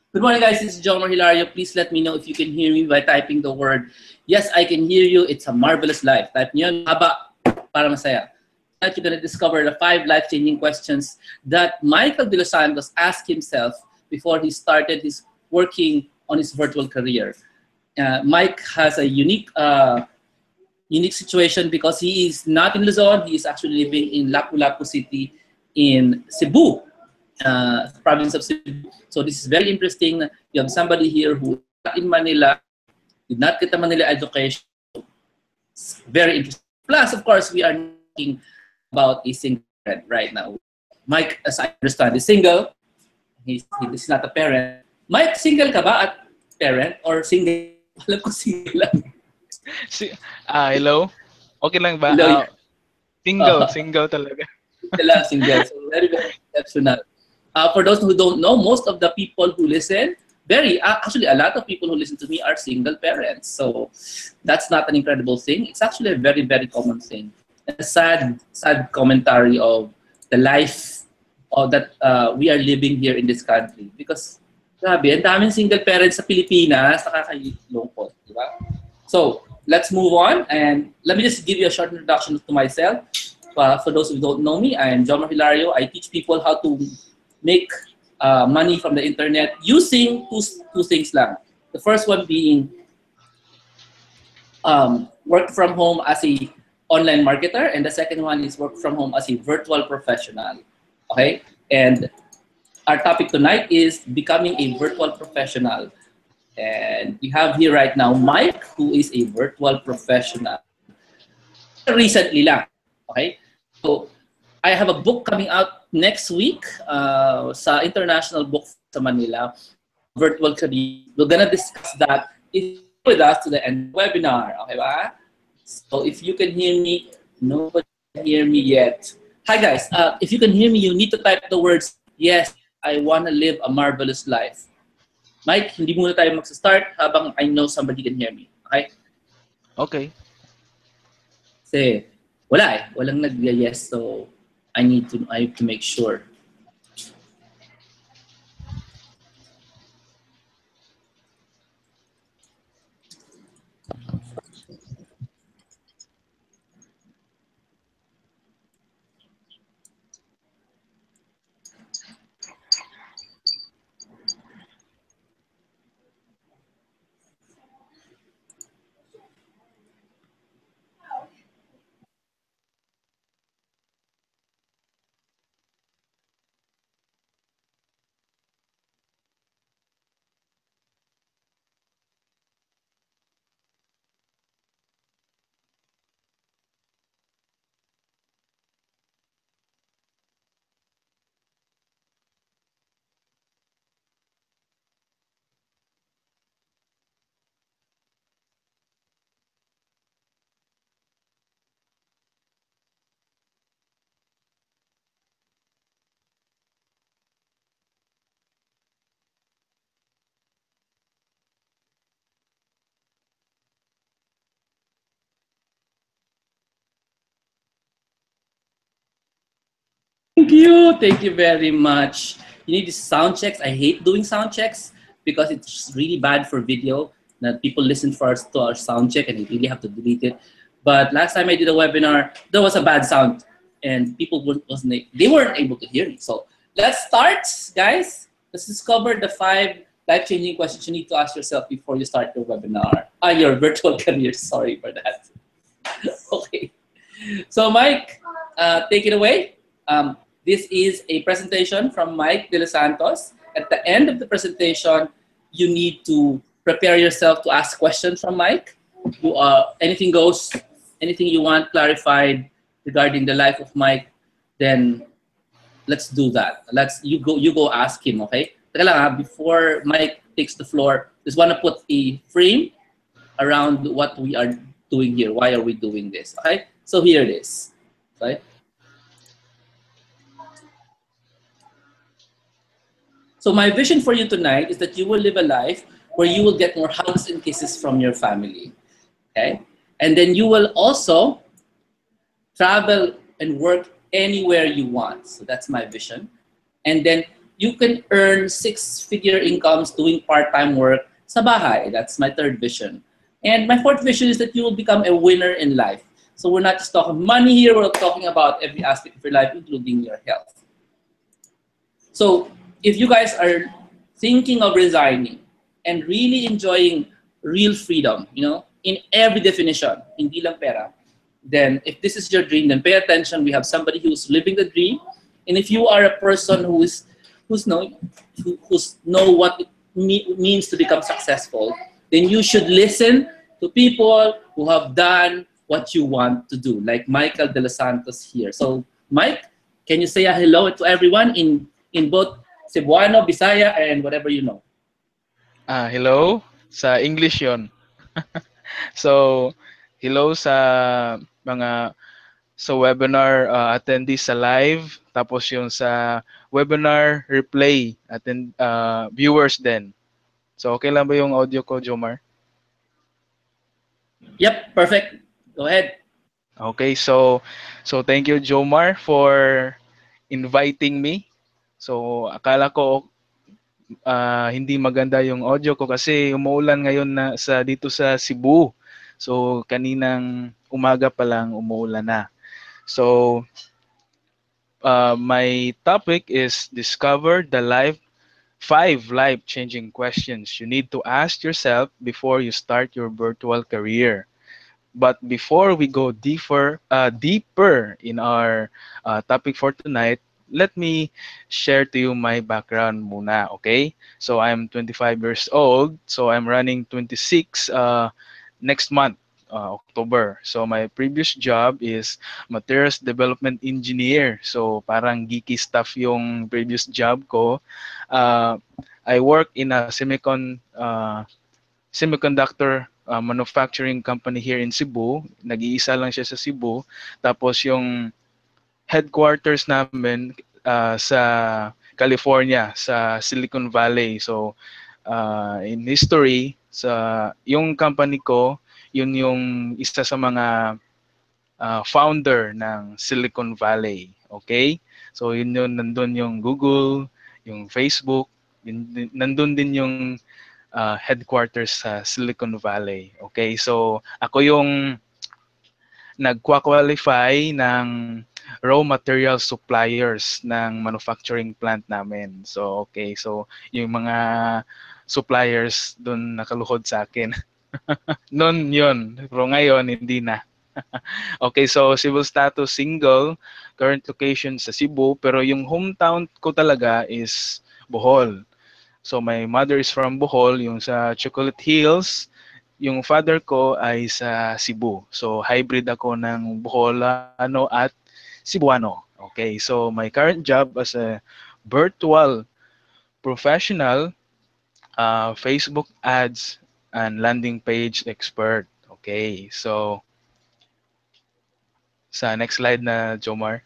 Good morning, guys. This is Jomar, Hilario. Please let me know if you can hear me by typing the word, yes, I can hear you. It's a marvelous life. Type nyo yun, haba, para masaya. Tonight, you're going to discover the 5 life-changing questions that Michael De Los Santos asked himself before he started his working on his virtual career. Mike has a unique situation because he is not in Luzon. He is actually living in Lapu-Lapu City in Cebu, province of Cebu. So this is very interesting. You have somebody here who is not in Manila, did not get a Manila education. It's very interesting. Plus, of course, we are talking about a single parent right now. Mike, as I understand, is single. He's not a parent. Mike, single ka ba at parent or single? Alam ko single lang. Hello? Okay lang ba? Hello. Single talaga. Single. So very, very exceptional. For those who don't know, most of the people who listen, actually a lot of people who listen to me are single parents. So that's not an incredible thing. It's actually a very, very common thing. A sad commentary of the life that we are living here in this country. Because, grabe, ang daming single parents sa Pilipinas, nakakalungkot, di ba? So, let's move on, and let me just give you a short introduction to myself. For those who don't know me, I am Jomar Hilario. I teach people how to make money from the internet using two things lang. The first one being work from home as a online marketer, and the second one is work from home as a virtual professional. Okay, and our topic tonight is becoming a virtual professional. And we have here right now Mike, who is a virtual professional. Recently lang. Okay? So, I have a book coming out next week sa International Book sa Manila, Virtual Career. We're gonna discuss that if you're with us to the end of the webinar. Okay ba? So, if you can hear me, nobody can hear me yet. Hi guys, if you can hear me, you need to type the words, yes, I wanna live a marvelous life. Mike, hindi muna tayo mag-start habang I know somebody can hear me. Okay? Okay. Kasi wala walang nag-yes, so I have to make sure. Thank you very much. You need sound checks. I hate doing sound checks because it's really bad for video that people listen to our sound check and you really have to delete it. But last time I did a webinar, there was a bad sound and people they weren't able to hear me. So let's start, guys. Let's discover the 5 life-changing questions you need to ask yourself before you start your webinar. Your virtual career. Sorry for that. Okay. So Mike, take it away. This is a presentation from Mike De Los Santos. At the end of the presentation, you need to prepare yourself to ask questions from Mike. Anything goes, anything you want clarified regarding the life of Mike, then let's do that. You go ask him, okay? Teka lang, before Mike takes the floor, just want to put a frame around what we are doing here. Why are we doing this? Okay? So here it is. Okay? So my vision for you tonight is that you will live a life where you will get more hugs and kisses from your family. Okay? And then you will also travel and work anywhere you want. So that's my vision. And then you can earn six-figure incomes doing part-time work sa bahay. That's my third vision. And my fourth vision is that you will become a winner in life. So we're not just talking money here, we're talking about every aspect of your life, including your health. So if you guys are thinking of resigning and really enjoying real freedom, in every definition, hindi lang pera, then if this is your dream, then pay attention. We have somebody who's living the dream. And if you are a person who's know what it means to become successful, then you should listen to people who have done what you want to do, like Michael De Los Santos here. So, Mike, can you say a hello to everyone in both Cebuano, Bisaya, and whatever you know? Hello. Sa English yon. So, hello sa mga sa webinar attendees sa live, tapos yung sa webinar replay viewers din. So, okay lang ba yung audio ko, Jomar? Yep, perfect. Go ahead. Okay, so thank you, Jomar, for inviting me. So, akala ko hindi maganda yung audio ko kasi umuulan ngayon dito sa Cebu. So, kaninang umaga pa lang umuulan na. So, my topic is discover the five life-changing questions you need to ask yourself before you start your virtual career. But before we go deeper in our topic for tonight, let me share to you my background muna, okay? So I'm 25 years old, so I'm running 26 next month, October. So my previous job is materials development engineer. So parang geeky stuff yung previous job ko. I work in a semiconductor manufacturing company here in Cebu. Nag-iisa lang siya sa Cebu. Tapos yung headquarters namin sa California, sa Silicon Valley. So in history, yung company ko, yun yung isa sa mga founder ng Silicon Valley. Okay? So nandun yung Google, yung Facebook, nandun din yung headquarters sa Silicon Valley. Okay, so ako yung nagqua-qualify ng raw material suppliers ng manufacturing plant namin. So okay, so yung mga suppliers doon nakaluhod sa akin. Noon yun, pero ngayon hindi na. Okay, so civil status single, current location sa Cebu, pero yung hometown ko talaga is Bohol. So my mother is from Bohol, yung sa Chocolate Hills. Yung father ko ay sa Cebu. So hybrid ako ng Boholano at Cebuano. Okay, so my current job as a virtual professional, Facebook ads and landing page expert. Okay, so sa next slide na, Jomar.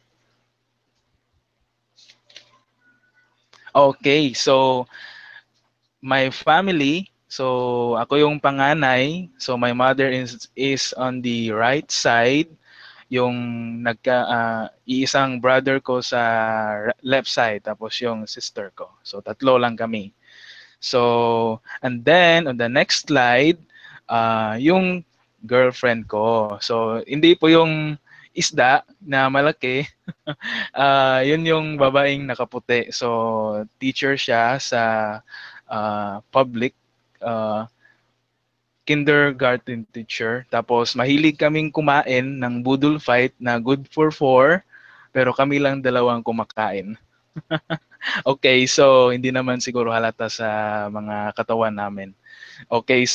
Okay, so my family, so ako yung panganay. So my mother is on the right side, yung iisang brother ko sa left side, tapos yung sister ko. So tatlo lang kami. So and then on the next slide, yung girlfriend ko. So hindi po yung isda na malaki. Yun yung babaeng nakaputi. So teacher siya sa public, uh, kindergarten teacher. Tapos mahilig kaming kumain ng budol fight na good for four, pero kami lang dalawang kumakain. Okay, so hindi naman siguro halata sa mga katawan namin. Okay,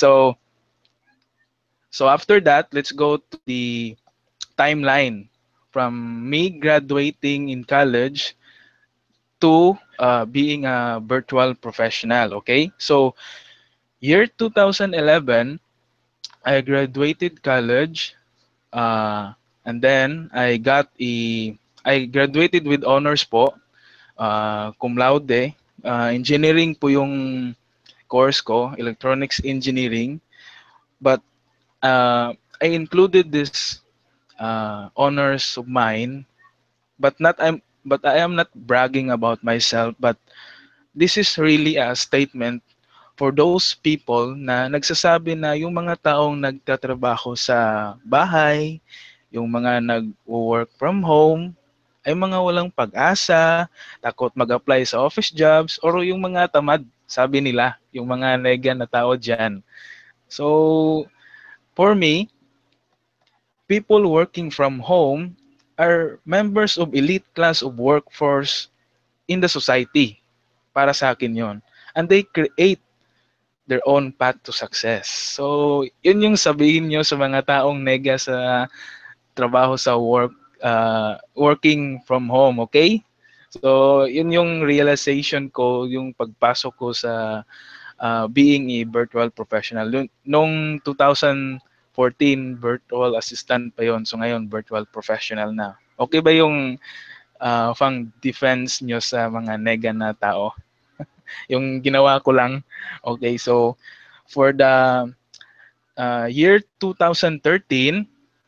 so after that, let's go to the timeline from me graduating in college to being a virtual professional. Okay, so year 2011, I graduated college, and then I graduated with honors po, cum laude. Engineering po yung course ko, electronics engineering. But I included this honors of mine, but I am not bragging about myself, but this is really a statement for those people na nagsasabi na yung mga taong nagtatrabaho sa bahay, yung mga nag-work from home, ay mga walang pag-asa, takot mag-apply sa office jobs, or yung mga tamad, sabi nila, yung mga nega na tao dyan. So, for me, people working from home are members of elite class of workforce in the society. Para sa akin yon. And they create their own path to success. So, yun yung sabihin nyo sa mga taong nega sa trabaho sa working from home, okay? So, yun yung realization ko, yung pagpasok ko sa being a virtual professional. Nung 2014, virtual assistant pa yon. So, ngayon, virtual professional na. Okay ba yung pang defense nyo sa mga nega na tao? Yung ginawa ko lang. Okay, so for the year 2013,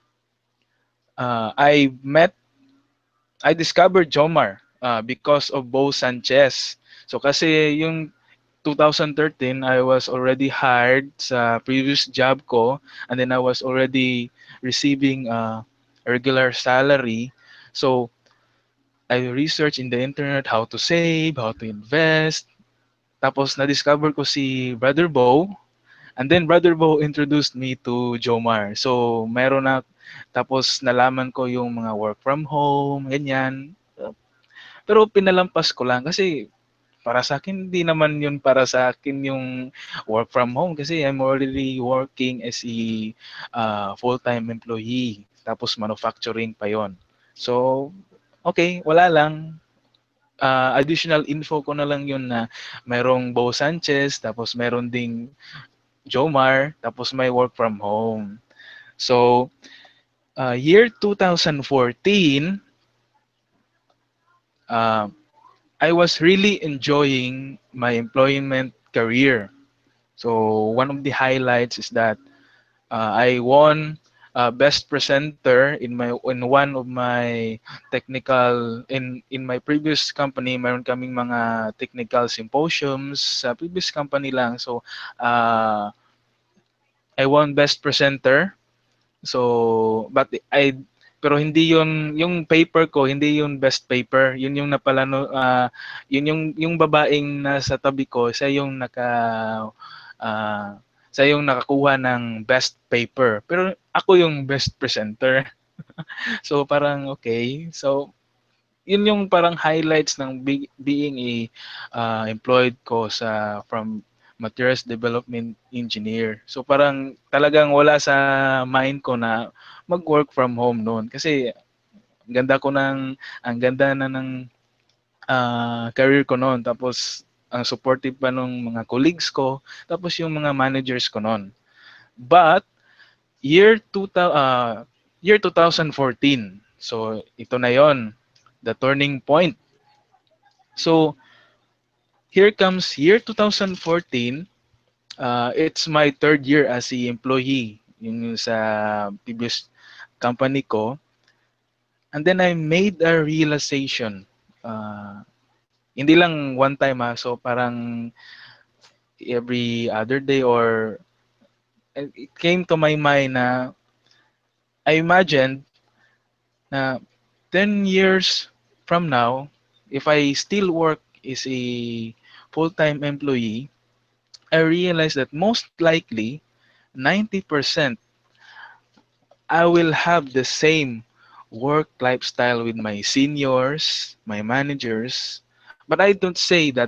I met, I discovered Jomar because of Bo Sanchez. So kasi yung 2013, I was already hired sa previous job ko, and then I was already receiving a regular salary. So I researched in the internet how to save, how to invest. Tapos na-discover ko si Brother Bo. And then Brother Bo introduced me to Jomar. So meron na, tapos nalaman ko yung mga work from home, ganyan. Pero pinalampas ko lang kasi para sa akin, hindi naman yun para sa akin yung work from home kasi I'm already working as a full-time employee. Tapos manufacturing pa yon. So, okay, wala lang. Additional info ko na lang yun na merong Bo Sanchez, tapos meron ding Jomar, tapos may work from home. So, year 2014, uh, I was really enjoying my employment career. So, one of the highlights is that I won best presenter in one of my technical in my previous company. Meron kaming mga technical symposiums sa previous company lang. So, I won best presenter. So, but pero hindi yun, yung paper ko, hindi yun best paper. Yun yung napalano, yun yung babaeng nasa tabi ko, siya yung uh, siya yung nakakuha ng best paper. Pero ako yung best presenter. So, parang okay. So, yun yung parang highlights ng being a employed ko sa from materials development engineer. So parang talagang wala sa mind ko na mag-work from home noon kasi ang ganda na ng career ko noon. Tapos ang supportive pa nung mga colleagues ko, tapos yung mga managers ko noon. But year 2014. So ito na yon, the turning point. So here comes year 2014. It's my third year as a employee yung sa previous company ko. And then I made a realization. Hindi lang one time so parang every other day, or it came to my mind na I imagined na 10 years from now, if I still work as a full-time employee, I realized that most likely 90% I will have the same work lifestyle with my seniors, my managers. But I don't say that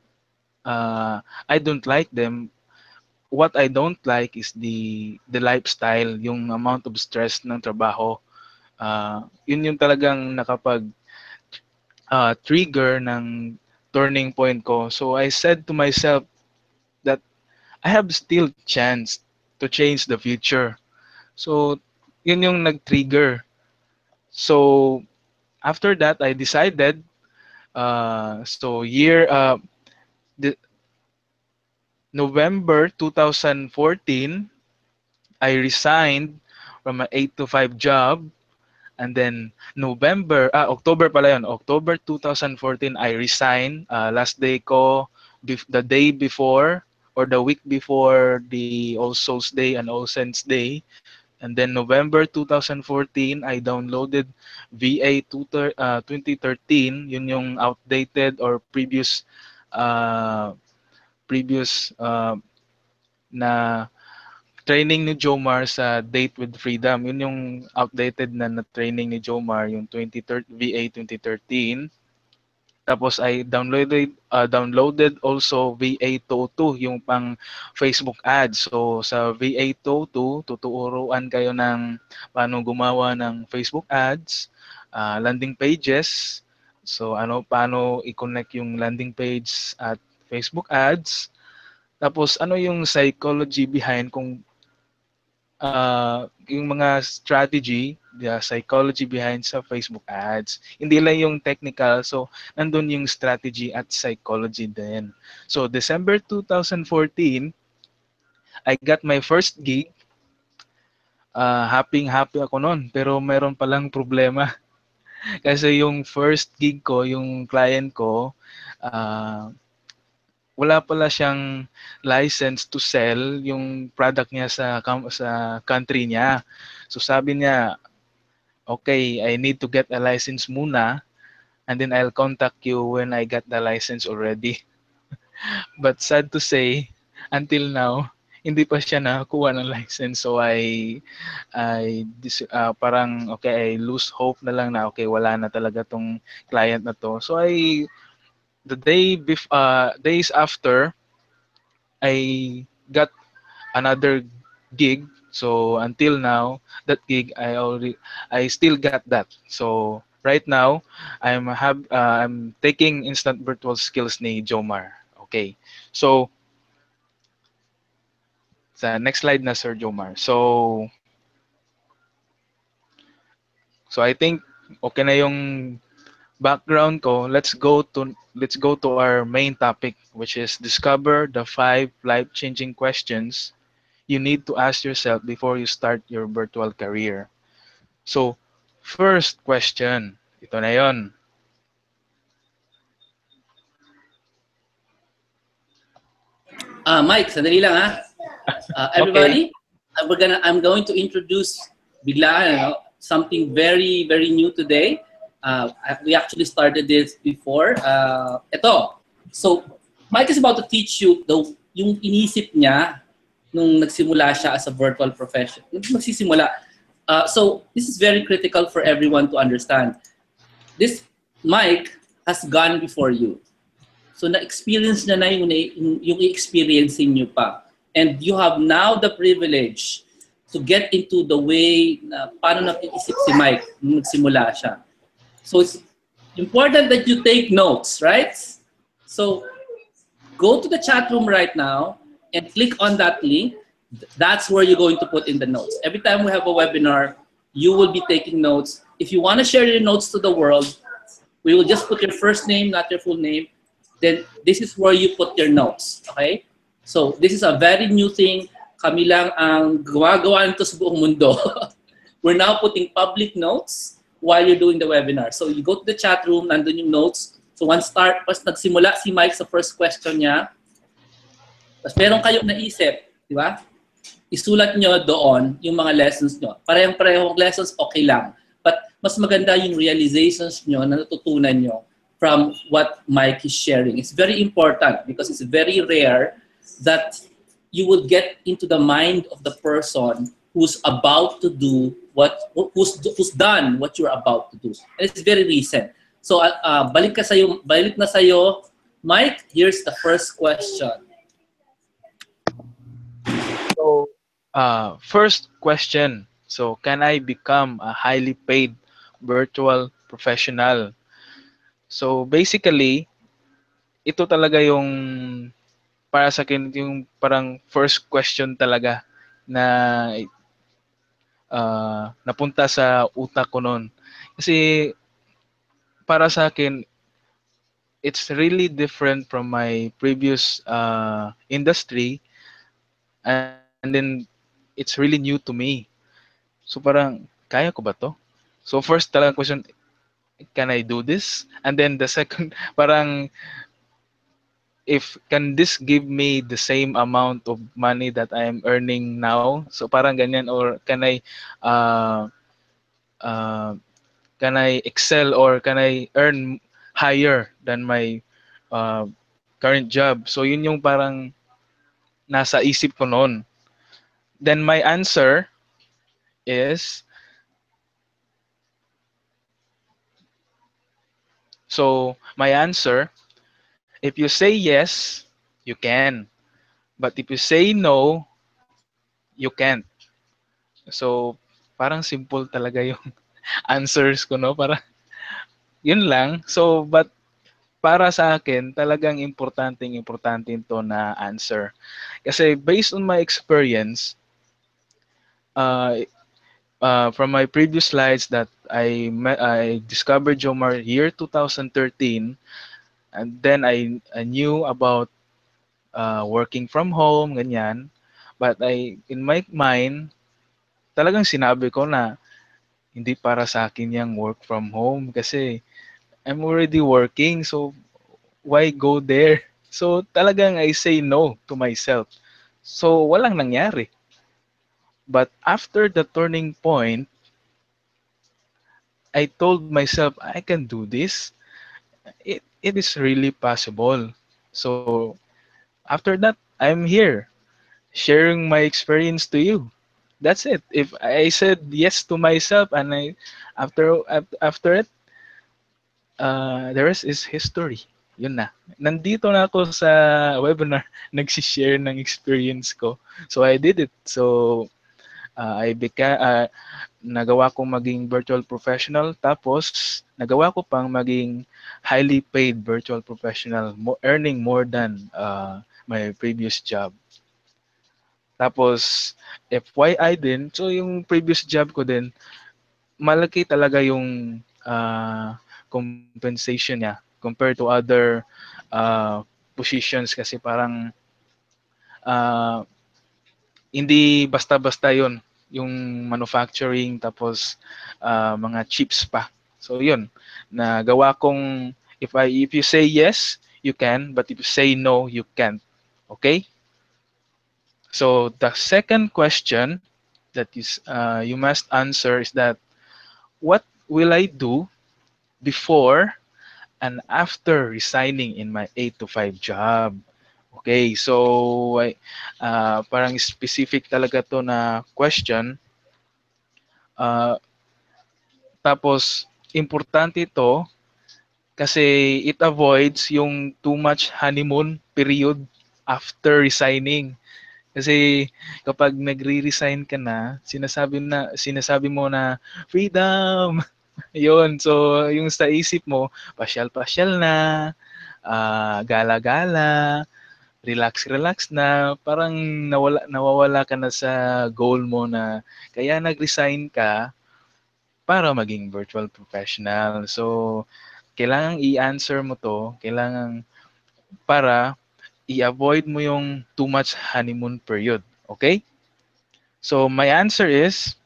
I don't like them. What I don't like is the lifestyle, yung amount of stress ng trabaho. Yun yung talagang nakapag trigger ng turning point ko. So I said to myself that I have still chance to change the future. So yun yung nag-trigger. So after that, I decided. So the November 2014, I resigned from an 8 to 5 job. And then October pala yun. October 2014, I resigned. Last day ko the day before or the week before the All Souls Day and All Saints Day. And then November 2014, I downloaded VA 2013. Yun yung outdated or uh, previous na training ni Jomar sa Date with Freedom. Yun yung outdated na training ni Jomar, yung VA 2013. Tapos I downloaded also VA202, yung pang Facebook ads. So sa VA202, tuturuan kayo ng paano gumawa ng Facebook ads, landing pages. So paano i-connect yung landing page at Facebook ads. Tapos ano yung psychology behind kung yung mga strategy, the psychology behind sa Facebook ads. Hindi lang yung technical, so nandun yung strategy at psychology din. So December 2014, I got my first gig. Happy ako noon, pero meron palang problema. Kasi yung first gig ko, yung client ko, uh, wala pala siyang license to sell yung product niya sa country niya. So sabi niya, okay, I need to get a license muna and then I'll contact you when I get the license already. But sad to say, until now, hindi pa siya nakakuha ng license. So parang okay, I lose hope na lang na okay, wala na talaga tong client na to. So days after, I got another gig. So until now, that gig I still got that. So right now, I'm taking instant virtual skills ni Jomar. Okay. So sa next slide na Sir Jomar. So I think okay na yung background ko. Let's go to our main topic, which is discover the 5 life-changing questions you need to ask yourself before you start your virtual career. So, first question. Ito na yon. Mike, sandali lang ha. Okay. Everybody, I'm going to introduce biglaan, something very, very new today. We actually started this before. Ito. So, Mike is about to teach you yung inisip niya nung nagsimula siya as a virtual profession. Magsisimula. So, this is very critical for everyone to understand. This Mike has gone before you. So na-experience niya na yung i-experiencing niyo pa. And you have now the privilege to get into the way na paano nag-iisip si Mike nung nagsimula siya. So it's important that you take notes, right? So go to the chat room right now and click on that link. That's where you're going to put in the notes. Every time we have a webinar, you will be taking notes. If you want to share your notes to the world, we will just put your first name, not your full name. Then this is where you put your notes, okay? So this is a very new thing. Kami lang ang gumagawa nito sa buong mundo. We're now putting public notes while you're doing the webinar. So you go to the chat room, nandun yung notes. So once nagsimula si Mike sa first question niya, tapos meron kayong naisip, di ba? Isulat nyo doon yung mga lessons nyo. Parehong lessons, okay lang. But mas maganda yung realizations nyo na natutunan nyo from what Mike is sharing. It's very important because it's very rare that you would get into the mind of the person who's about to do who's done what you're about to do. And it's very recent. So balik na sa'yo. Mike, here's the first question. So, first question. So, can I become a highly paid virtual professional? So, basically, ito talaga yung para sa akin yung parang first question talaga na napunta sa utak ko noon. Kasi para sa akin, it's really different from my previous industry, and then it's really new to me. So parang, kaya ko ba to? So first talagang question, can I do this? And then the second, parang if can this give me the same amount of money that I am earning now? So parang ganyan, or uh, uh, can I excel, or can I earn higher than my uh, current job? So yun yung parang nasa isip ko noon. Then my answer is, my answer, if you say yes, you can. But if you say no, you can't. So parang simple talaga yung answers ko, no? Para yun lang. So but para sa akin, talagang importante to na answer. Kasi based on my experience, uh, from my previous slides that I discovered Jomar year 2013, and then I knew about working from home, ganyan. But in my mind, talagang sinabi ko na hindi para sa akin yung work from home kasi I'm already working, so why go there? So talagang I say no to myself. So walang nangyari. But after the turning point, I told myself I can do this. It is really possible. So after that, I'm here sharing my experience to you. That's it. If I said yes to myself, and after it, the rest is history. Yun na. Nandito na ako sa webinar, nagsishare ng experience ko. So I did it. So nagawa kong maging virtual professional, tapos nagawa ko pang maging highly paid virtual professional, earning more than my previous job. Tapos FYI din, so yung previous job ko din, malaki talaga yung compensation niya compared to other uh, positions, kasi parang uh, hindi basta-basta yon yung manufacturing, tapos mga chips pa. So yun, nagawa kong, if you say yes, you can, but if you say no, you can't. Okay? So the second question that you must answer is that, what will I do before and after resigning in my 8 to 5 job? Okay, so parang specific talaga to na question. Uh, Tapos importante ito kasi it avoids yung too much honeymoon period after resigning. Kasi kapag nagre-resign ka na, sinasabi mo na freedom. 'Yun. So yung sa isip mo, pasyal-pasyal na, gala-gala, relax-relax na, parang nawawala ka na sa goal mo na kaya nag-resign ka para maging virtual professional. So kailangang i-answer mo 'to, kailangan para i-avoid mo yung too much honeymoon period. Okay? So my answer is,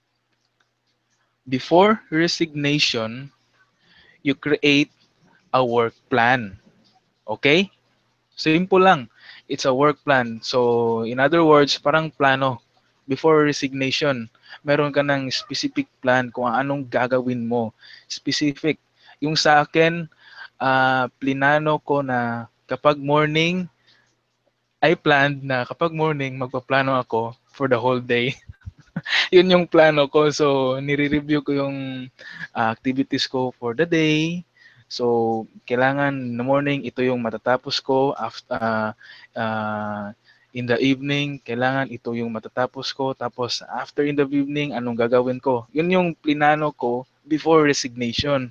before resignation, you create a work plan. Okay? Simple lang. It's a work plan. So in other words, parang plano. Before resignation, meron ka ng specific plan kung anong gagawin mo. Specific. Yung sa akin, plinano ko na kapag morning, I planned na kapag morning, magpaplano ako for the whole day. Yun yung plano ko. So, nire-review ko yung activities ko for the day. So, kailangan in the morning, ito yung matatapos ko. In the evening, kailangan ito yung matatapos ko. Tapos, after in the evening, anong gagawin ko? Yun yung plinano ko before resignation.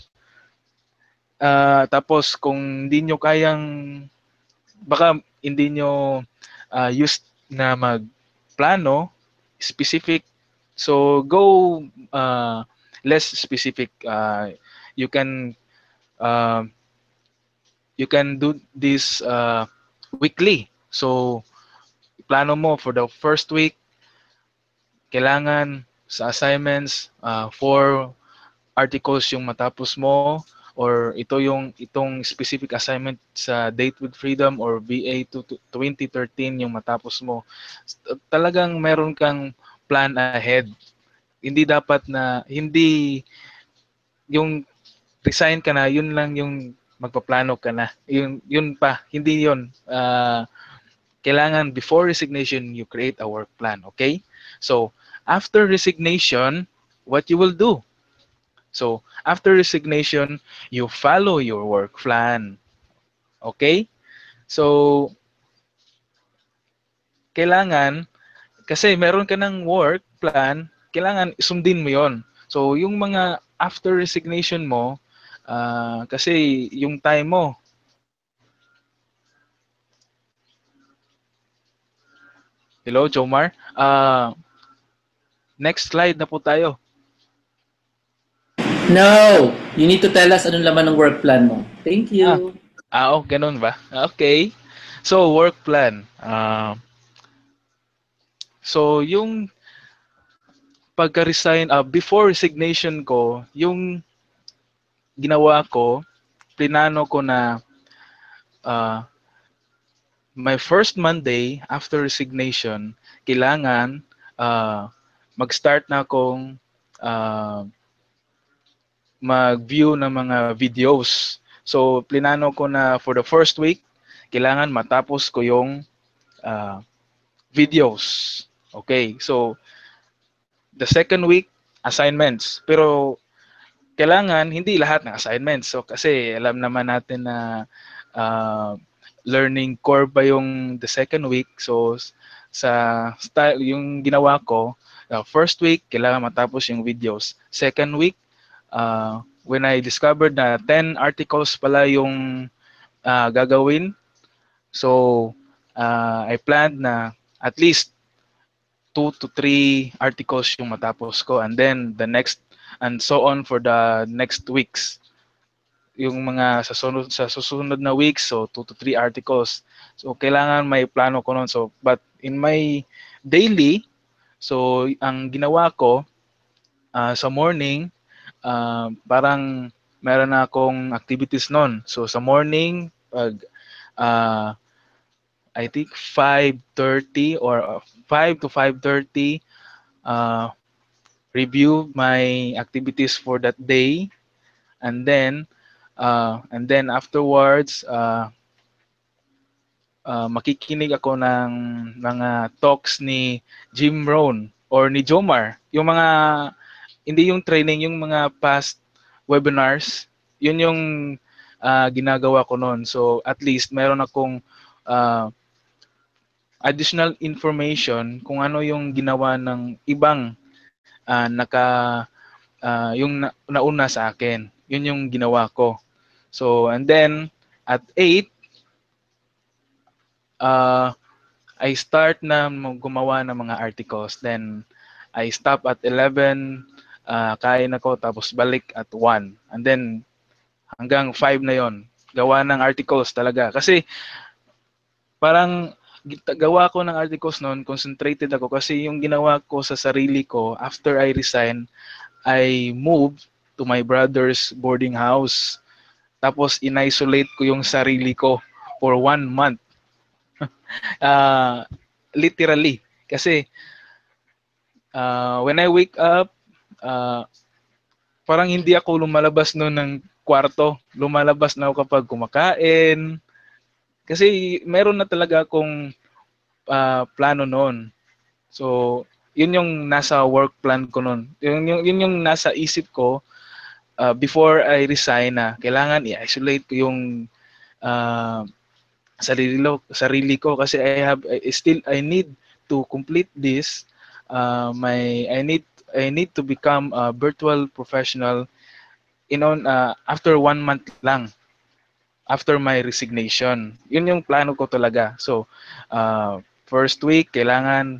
Tapos, kung hindi nyo kayang, baka hindi nyo used na magplano, specific. So go less specific. You can uh, you can do this weekly. So plano mo for the first week, kailangan sa assignments 4 articles yung matapos mo, or itong specific assignment sa Date with Freedom or VA 2013 yung matapos mo. Talagang meron kang plan ahead. Hindi dapat na hindi yung resign ka na, yun lang yung magpaplano ka na. Yun pa, hindi yun. Kailangan before resignation, you create a work plan, okay? So, after resignation, what you will do? So, after resignation, you follow your work plan, okay? So, kailangan, kasi meron ka ng work plan, kailangan sundin mo yon. So, yung mga after resignation mo, kasi yung time mo, hello, Jomar? Next slide na po tayo. No! You need to tell us anong laman ng work plan mo. Thank Ah, you. oh, ganun ba? Okay. So, work plan. So, yung pagka-resign, before resignation ko, yung ginawa ko, plinano ko na uh, my first Monday after resignation, kailangan uh, mag-start na akong uh, mag-view ng mga videos. So, plinano ko na for the first week, kailangan matapos ko yung uh, videos. Okay, so the second week, assignments. Pero kailangan hindi lahat ng assignments. So kasi alam naman natin na uh, learning core pa yung the second week. So sa style yung ginawa ko, first week kailangan matapos yung videos. Second week, when I discovered na 10 articles pala yung gagawin, so I planned na at least 2 to 3 articles yung matapos ko, and then the next and so on for the next weeks, yung mga sa susunod na weeks, so 2 to 3 articles. So kailangan may plano ko noon. So but in my daily, so ang ginawa ko sa morning, parang meron na akong activities noon. So sa morning, pag uh, I think 5:30 or 5 to 5:30, uh, review my activities for that day, and then afterwards, makikinig ako ng mga talks ni Jim Rohn or ni Jomar, yung mga hindi yung training, yung mga past webinars. Yun yung ginagawa ko noon. So at least meron akong uh, additional information kung ano yung ginawa ng ibang nauna sa akin. Yun yung ginawa ko. So, and then at 8, uh, I start na gumawa ng mga articles. Then I stop at 11, kain ako, tapos balik at 1. And then hanggang 5 na yon, gawa ng articles talaga. Kasi parang gawa ko ng articles noon, concentrated ako kasi yung ginawa ko sa sarili ko after I resign, I moved to my brother's boarding house. Tapos in-isolate ko yung sarili ko for 1 month. Uh, Literally. Kasi when I wake up, uh, parang hindi ako lumalabas noon ng kwarto. Lumalabas na ako kapag kumakain. Kasi meron na talaga akong plano noon. So, yun yung nasa work plan ko noon. Yun yung nasa isip ko before I resign na kailangan i-isolate ko yung uh, sarili ko kasi I need to complete this. I need to become a virtual professional after 1 month lang after my resignation. Yun yung plano ko talaga. So first week kailangan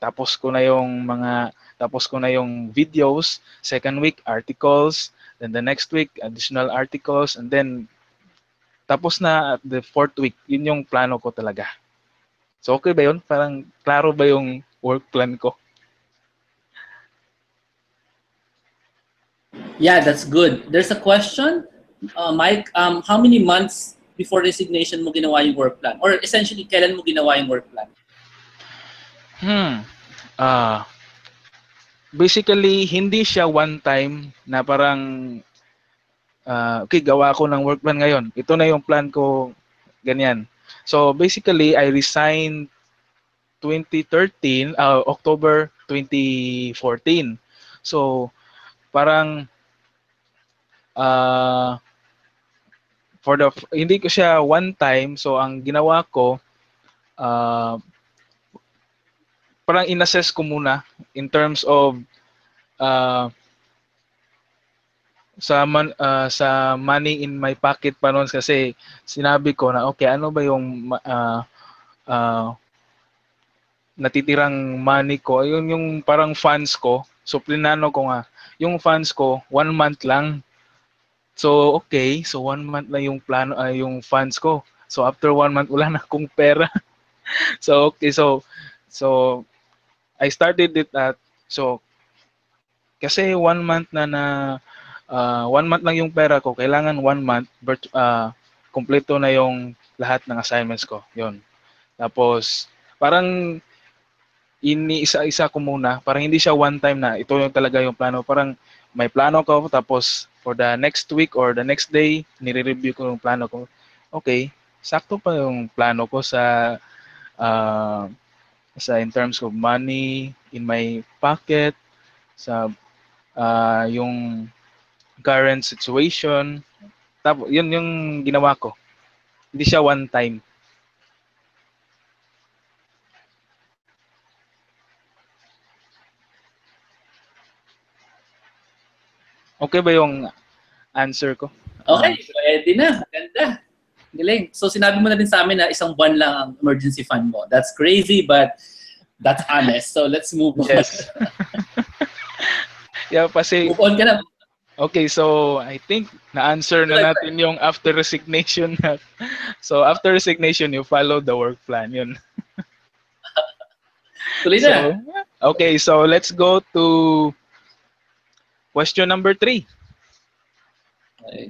tapos ko na yung videos. Second week articles, then the next week additional articles, and then tapos na at the fourth week. Yun yung plano ko talaga. So okay ba yun? Parang klaro ba yung work plan ko? Yeah, that's good. There's a question. Mike, how many months before resignation mo ginawa yung work plan? Or essentially, kailan mo ginawa yung work plan? Hmm. Ah, Basically hindi siya one time na parang okay, gawa ako ng work plan ngayon. Ito na yung plan ko, ganyan. So basically I resigned 2013, October 2014. So parang uh, hindi ko siya one time, so ang ginawa ko uh, parang inassess ko muna in terms of uh, sa money in my pocket pa noon, kasi sinabi ko na okay, ano ba yung uh, natitirang money ko, ayun yung parang funds ko. So plinano ko nga yung funds ko 1 month lang. So okay, so 1 month na yung plano, yung funds ko. So after 1 month wala na akong pera. So okay, so I started it at, so kasi 1 month na 1 month lang yung pera ko, kailangan 1 month kompleto na yung lahat ng assignments ko. Yun. Tapos parang iniisa-isa ko muna, parang hindi siya one time na ito yung talaga yung plano. Parang may plano ko, tapos for the next week or the next day, nire-review ko yung plano ko. Okay, sakto pa yung plano ko uh, sa in terms of money in my pocket, sa yung current situation. Tapos yun yung ginawa ko. Hindi siya one time. Okay ba yung answer ko? Okay, pwede na. Ganda. Galing. So sinabi mo na din sa amin na isang buwan lang ang emergency fund mo. That's crazy, but that's honest. So let's move on. Yes. Yeah, kasi Move on ka na. okay, so I think na-answer na natin yung after resignation na. So after resignation, you follow the work plan. Yun. Tuloy na. So, okay, so let's go to question number 3. Okay.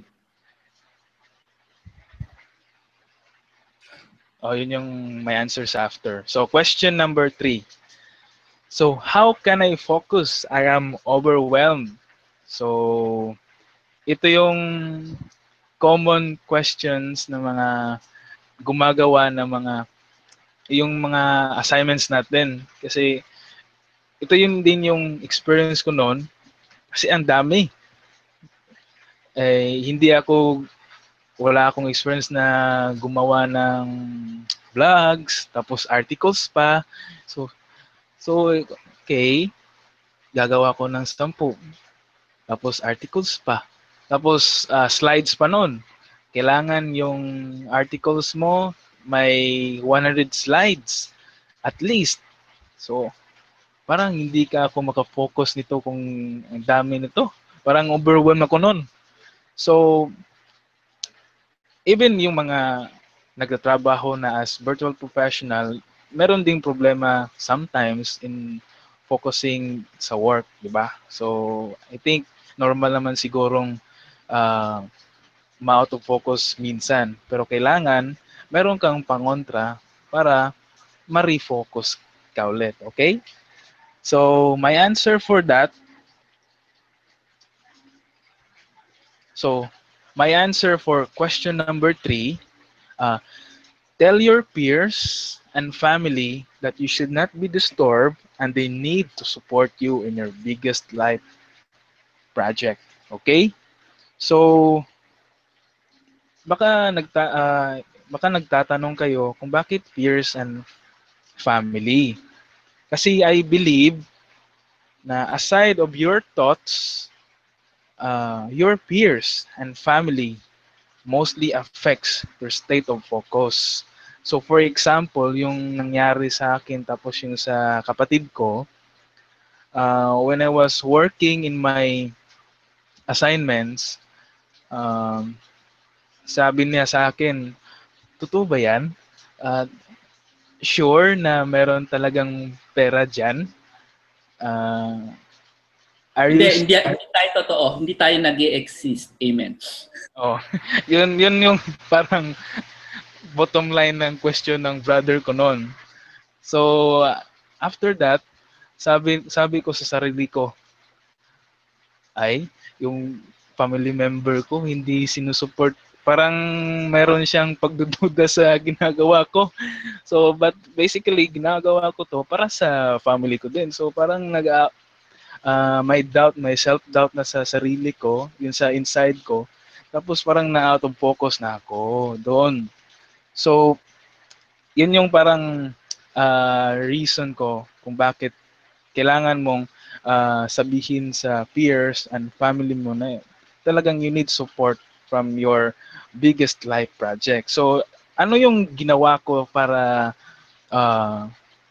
Oh, yun yung may answers after. So question number 3. So how can I focus? I am overwhelmed. So ito yung common questions ng mga gumagawa ng mga assignments natin. Kasi ito yun din yung experience ko noon, kasi ang dami. Hindi ako, wala akong experience na gumawa ng vlogs, tapos articles pa. So okay, gagawa ko ng 10. Tapos articles pa. Tapos slides pa noon. Kailangan yung articles mo may 100 slides at least. So parang hindi ka ako makafocus nito kung ang dami nito. Parang overwhelmed ako noon. So even yung mga nagtatrabaho na as virtual professional, meron ding problema sometimes in focusing sa work, di ba? So I think normal naman sigurong uh, ma-out of focus minsan. Pero kailangan meron kang pangontra para ma-refocus ka ulit. Okay? So my answer for that, so my answer for question number 3, uh, tell your peers and family that you should not be disturbed and they need to support you in your biggest life project. Okay? So, baka baka nagtatanong kayo kung bakit peers and family. Kasi I believe na aside of your thoughts, your peers and family mostly affects your state of focus. So for example, yung nangyari sa akin tapos yung sa kapatid ko, when I was working in my assignments, um, sabi niya sa akin, totoo ba yan? Uh, Sure na meron talagang pera dyan? Uh, Are Hindi, you hindi tayo totoo. Hindi tayo nag-exist. Amen. oh, yun yung parang bottom line ng question ng brother ko noon. So after that, sabi ko sa sarili ko, ay yung family member ko hindi sinusuport, parang meron siyang pagdududa sa ginagawa ko. So but basically ginagawa ko to para sa family ko din. So parang may doubt, may self-doubt na sa sarili ko, yun sa inside ko. Tapos parang na out of focus na ako doon. So yun yung parang reason ko kung bakit kailangan mong sabihin sa peers and family mo na talagang you need support from your biggest life project. So, ano yung ginawa ko uh,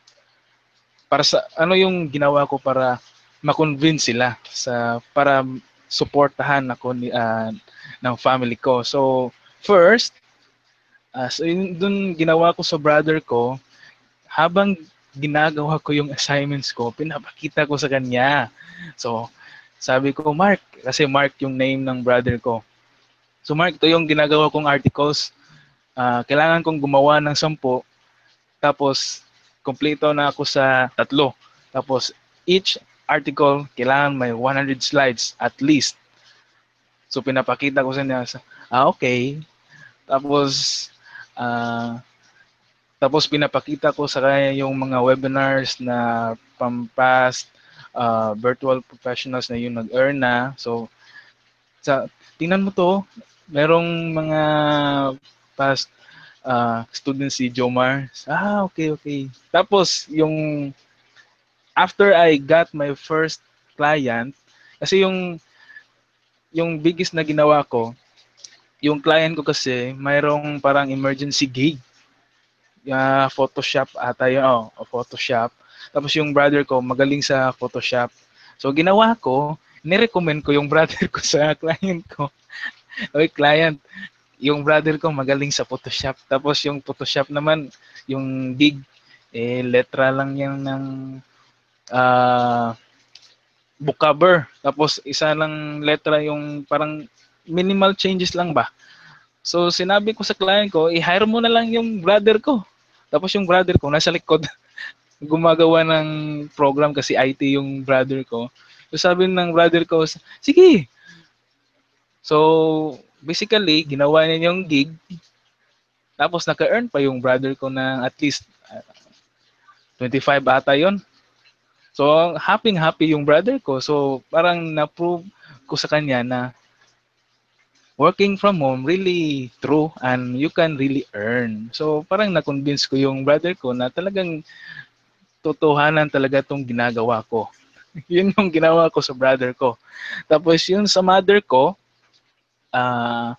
para ma-convince sila para suportahan ako ng family ko. So, first, so yun dun ginawa ko sa brother ko, habang ginagawa ko yung assignments ko, pinapakita ko sa kanya. So, sabi ko, Mark, kasi Mark yung name ng brother ko. So, Mark, ito yung ginagawa kong articles. Kailangan kong gumawa ng 10, tapos, kompleto na ako sa 3. Tapos, each article, kailangan may 100 slides at least. So, pinapakita ko sa niya, okay. Tapos, ah, Tapos pinapakita ko sa kanya yung mga webinars na past virtual professionals na yung nag-earn na. So, tingnan mo to, merong mga past students si Jomar. Okay, okay. Tapos, after I got my first client, kasi yung biggest na ginawa ko, yung client ko kasi, mayroong parang emergency gig. Photoshop ata yun. Photoshop. Tapos yung brother ko, magaling sa Photoshop. So, ginawa ko, nirecommend ko yung brother ko sa client ko. Okay, client, yung brother ko magaling sa Photoshop. Tapos yung Photoshop naman, yung gig, letra lang yan ng book cover. Tapos isa lang letra yung parang minimal changes lang ba. So, sinabi ko sa client ko, i-hire mo na lang yung brother ko. Tapos yung brother ko, nasa likod, gumagawa ng program kasi IT yung brother ko. So sabi ng brother ko, sige. So basically, ginawa niya yung gig. Tapos naka-earn pa yung brother ko ng at least 25 ata yon. So happy yung brother ko. So parang na-prove ko sa kanya na working from home really true and you can really earn. So parang na-convince ko yung brother ko na talagang totohanan talaga tong ginagawa ko. Yun yung ginawa ko sa brother ko. Tapos yun sa mother ko, uh,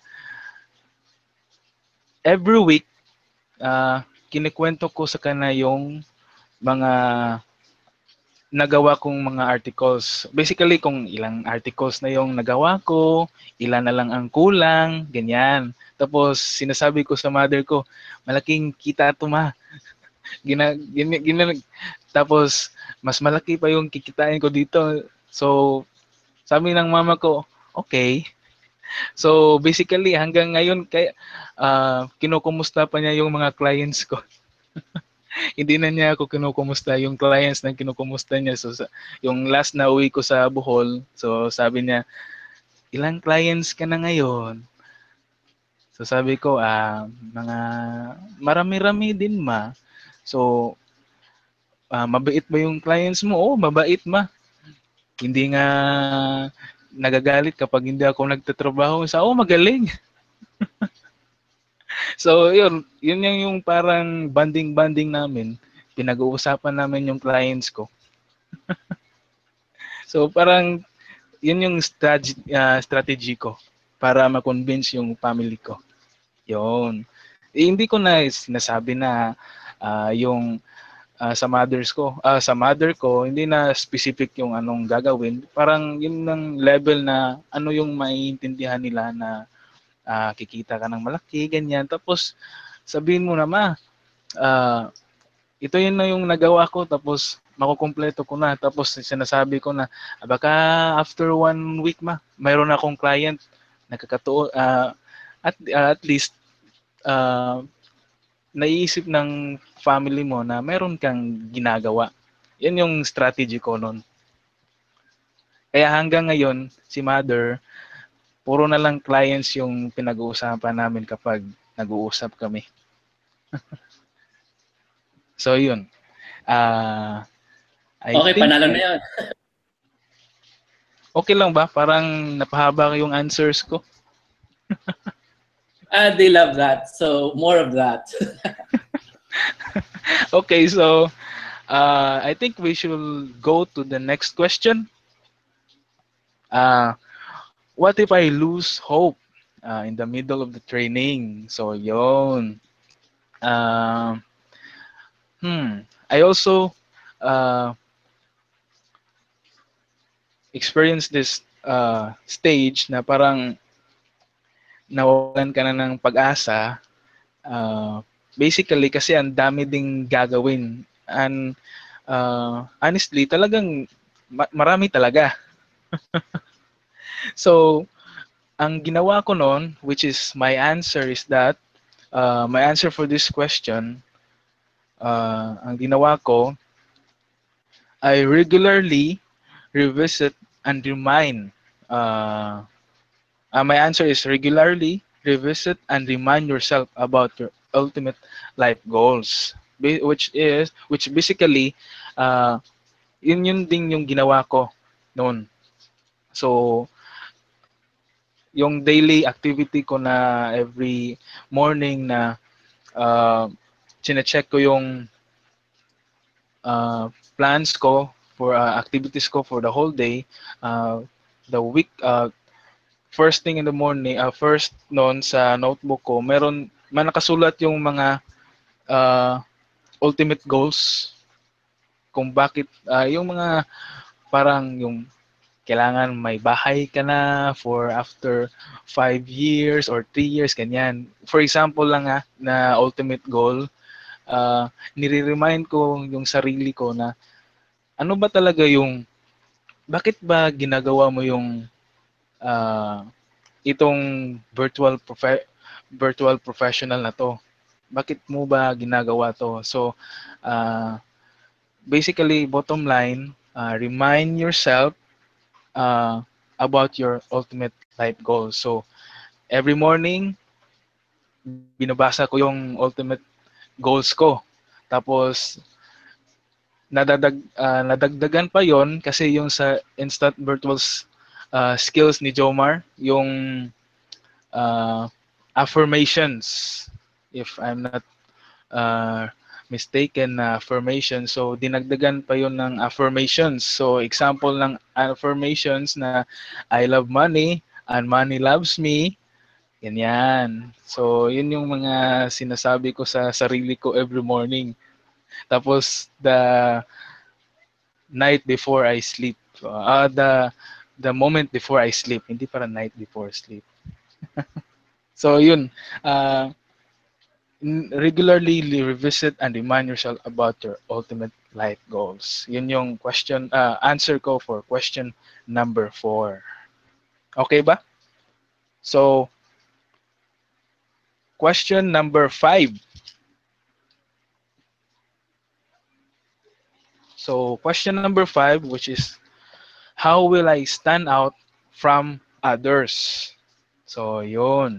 every week, kinikwento ko sa kanya yung mga nagawa kong mga articles. Basically, kung ilang articles na yung nagawa ko, ilan na lang ang kulang, ganyan. Tapos, sinasabi ko sa mother ko, malaking kita ito ma. Tapos, mas malaki pa yung kikitain ko dito. So, sabi ng mama ko, okay. So basically hanggang ngayon kaya kinukumusta pa niya yung mga clients ko. Hindi na niya ako kinukumusta, yung clients na kinukumusta niya. So yung last na uwi ko sa Bohol, so sabi niya, ilang clients ka na ngayon? So sabi ko, mga marami-rami din ma. So mabait ba yung clients mo? Oo, mabait ma. Hindi nga nagagalit kapag hindi ako nagtatrabaho. Magaling. So, yun yung parang banding-banding namin. Pinag-uusapan namin yung clients ko. So, parang yun yung strategy ko para ma-convince yung family ko. Yun. Hindi ko na sinasabi na yung sa mother ko, hindi na specific yung anong gagawin. Parang yun ng level na ano yung maiintindihan nila na kikita ka ng malaki, ganyan. Tapos, sabihin mo na, ma, ito yun na yung nagawa ko, tapos makukumpleto ko na. Tapos sinasabi ko na, baka after 1 week mayroon akong client, nakakatuo, at least, uh, naiisip ng family mo na meron kang ginagawa. Yan yung strategy ko noon. Kaya hanggang ngayon, si mother, puro na lang clients yung pinag-uusapan namin kapag nag-uusap kami. So yun. Uh, I Okay, think, panalo na yun. okay lang ba? Parang napahaba yung answers ko. They love that. So, more of that. Okay, so I think we should go to the next question. Uh, what if I lose hope in the middle of the training? So yun. Uh, I also uh, experienced this stage na parang nawalan ka na ng pag-asa. Basically, kasi ang dami ding gagawin. And honestly, talagang marami talaga. So, ang ginawa ko noon, which is my answer is that, my answer for this question, ang ginawa ko, I regularly revisit and remind. My answer is regularly revisit and remind yourself about your ultimate life goals, which basically, uh, yun din yung ginawa ko noon. So, yung daily activity ko na every morning na chine-check ko yung plans ko for activities ko for the whole day, the week, first thing in the morning, first noon sa notebook ko, may nakasulat yung mga ultimate goals, kung bakit, yung mga parang yung kailangan may bahay ka na for after 5 years or 3 years, ganyan. For example lang na ultimate goal, nire-remind ko yung sarili ko na ano ba talaga yung, bakit ba ginagawa mo yung itong virtual professional na to? Bakit mo ba ginagawa to? So, basically, bottom line, remind yourself uh, about your ultimate life goals. So, every morning, binabasa ko yung ultimate goals ko. Tapos, nadagdagan pa yon kasi yung sa instant virtual skills ni Jomar, yung affirmations, if I'm not uh, mistaken, na affirmation. So, dinagdagan pa yon ng affirmations. So, example ng affirmations na I love money and money loves me. Ganyan. So, yun yung mga sinasabi ko sa sarili ko every morning. Tapos, the night before I sleep. The moment before I sleep. Hindi para night before sleep. So, yun. Uh, regularly revisit and remind yourself about your ultimate life goals. Yun yung answer ko for question number 4. Okay ba? So, question number 5. So, question number 5, which is, how will I stand out from others? So, yun.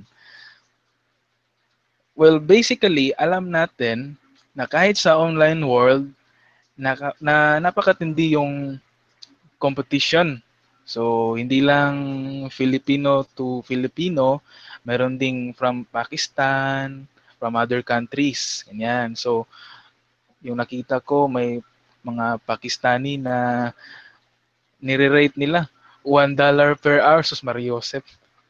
Well, basically, alam natin na kahit sa online world, na napakatindi yung competition. So, hindi lang Filipino to Filipino, meron ding from Pakistan, from other countries. Ganyan. So, yung nakita ko, may mga Pakistani na nire-rate nila $1 per hour. Sus Mariosep.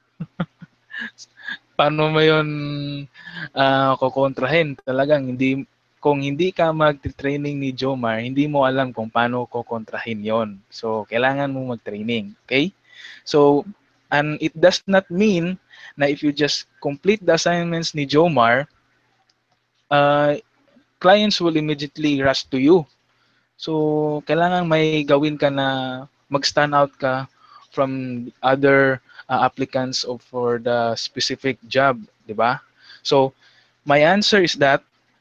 Paano mo yun kukontrahin? Talagang hindi, kung hindi ka mag-training ni Jomar, hindi mo alam kung paano kukontrahin yon. So, kailangan mo mag-training. Okay? So, and it does not mean na if you just complete the assignments ni Jomar, clients will immediately rush to you. So, kailangan may gawin ka na mag-stand out ka from other applicants of for the specific job, di ba? So, my answer is that,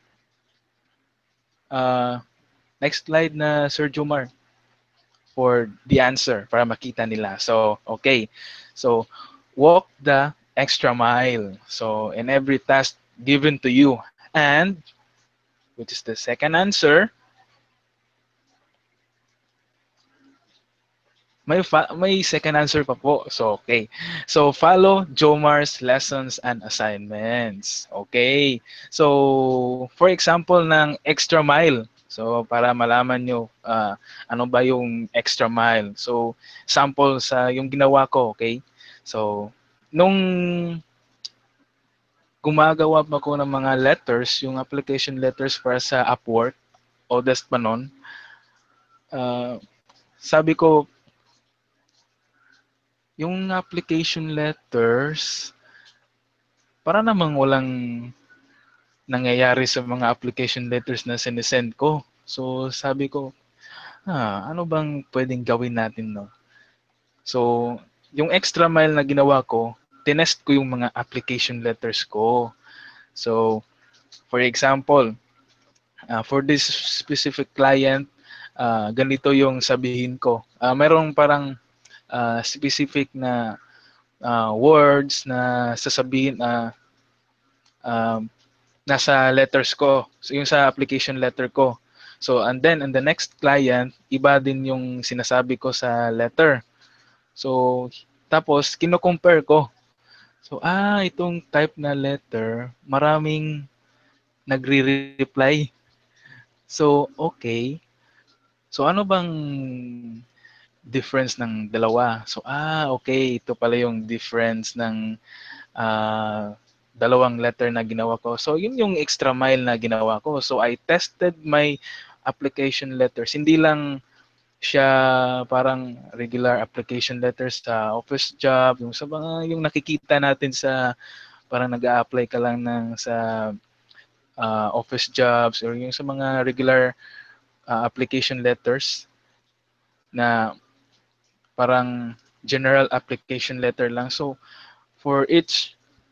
uh, next slide na Sir Jomar for the answer para makita nila. So, okay. So, walk the extra mile. So, in every task given to you. And, which is the second answer, may second answer pa po. So, okay. So, follow Jomar's lessons and assignments. Okay. So, for example ng extra mile. So, para malaman nyo ano ba yung extra mile. So, sample sa yung ginawa ko, okay? So, nung gumagawa pa ko ng mga letters, yung application letters para sa Upwork, Oldest pa nun, ah, sabi ko, yung application letters, para namang walang nangyayari sa mga application letters na sinesend ko. So, sabi ko, ano bang pwedeng gawin natin, no? So, yung extra mile na ginawa ko, tinest ko yung mga application letters ko. So, for example, for this specific client, ganito yung sabihin ko. Merong parang specific na words na sasabihin um, nasa letters ko. So, yung sa application letter ko. So, and then, and the next client, iba din yung sinasabi ko sa letter. So, tapos, kino-compare ko. So, itong type na letter, maraming nagre-reply. So, okay. So, ano bang difference ng dalawa? So, okay. Ito pala yung difference ng dalawang letter na ginawa ko. So, yun yung extra mile na ginawa ko. So, I tested my application letters. Hindi lang siya parang regular application letters sa office job, yung sa mga yung nakikita natin sa parang nag-a-apply ka lang ng sa office jobs or yung sa mga regular application letters na parang general application letter lang. So, for each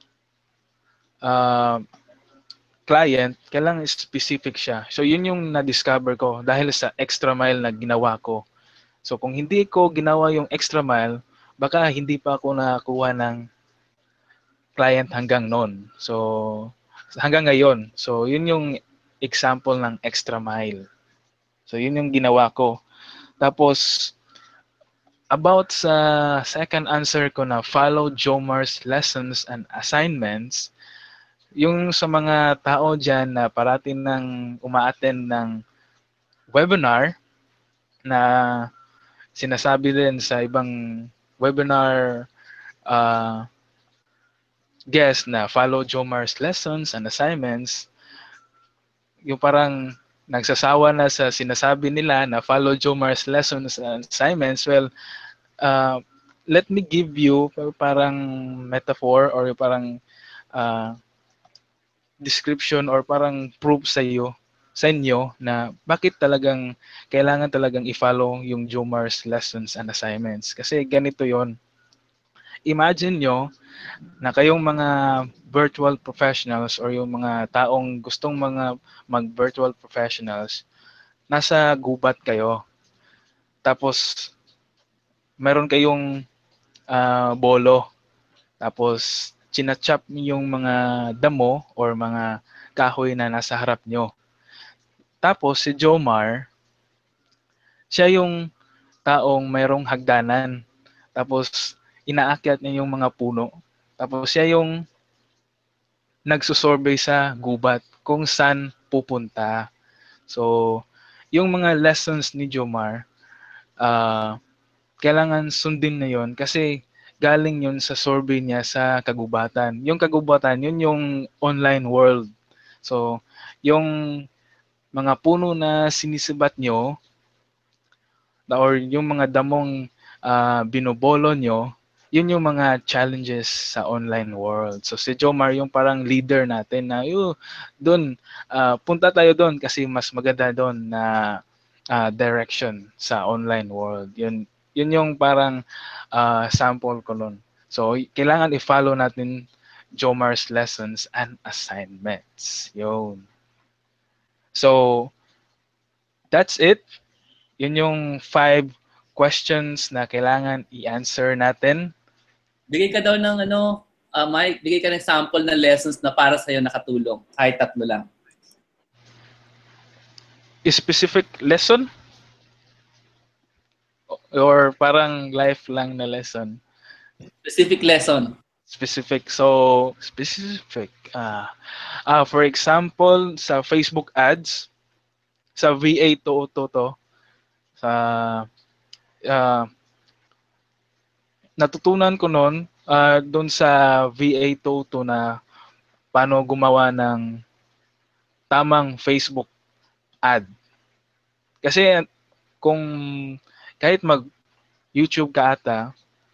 uh, client, kailangan specific siya. So, yun yung na-discover ko dahil sa extra mile na ginawa ko. So, kung hindi ko ginawa yung extra mile, baka hindi pa ako nakakuha ng client hanggang noon. So, hanggang ngayon. So, yun yung example ng extra mile. So, yun yung ginawa ko. Tapos, about sa second answer ko na follow Jomar's lessons and assignments, yung sa mga tao dyan na parating ng uma-attend ng webinar na sinasabi din sa ibang webinar guest na follow Jomar's lessons and assignments, yung parang nagsasawa na sa sinasabi nila na follow Jomar's lessons and assignments, well, uh, let me give you parang metaphor or parang uh, description or parang proof sa inyo na bakit talagang kailangan talagang i-follow yung Jomar's lessons and assignments. Kasi ganito yon. Imagine nyo na kayong mga virtual professionals or yung mga taong gustong mga mag-virtual professionals, nasa gubat kayo. Tapos, meron kayong bolo. Tapos, chinachap yung mga damo or mga kahoy na nasa harap nyo. Tapos, si Jomar, siya yung taong mayroong hagdanan. Tapos, inaakyat niya yung mga puno. Tapos, siya yung nagsusurvey sa gubat kung saan pupunta. So, yung mga lessons ni Jomar, kailangan sundin na yon kasi galing yun sa survey niya sa kagubatan. Yung kagubatan, yun yung online world. So, yung mga puno na sinisibat nyo or yung mga damong binobolo nyo, yun yung mga challenges sa online world. So si Jomar yung parang leader natin na doon punta tayo doon kasi mas maganda doon na direction sa online world. Yun yung parang sample ko nun. So, kailangan i-follow natin Jomar's lessons and assignments. Yun. So, that's it. Yun yung 5 questions na kailangan i-answer natin. Bigay ka daw ng Mike, bigay ka ng sample na lessons na para sa'yo nakatulong. Kahit 3 lang. Specific lesson or parang life lang na lesson. Specific lesson. Specific. So, specific. For example, sa Facebook ads, sa VA to, sa ah, natutunan ko noon doon sa VA to na paano gumawa ng tamang Facebook ad. Kasi kung kahit mag YouTube ka ata,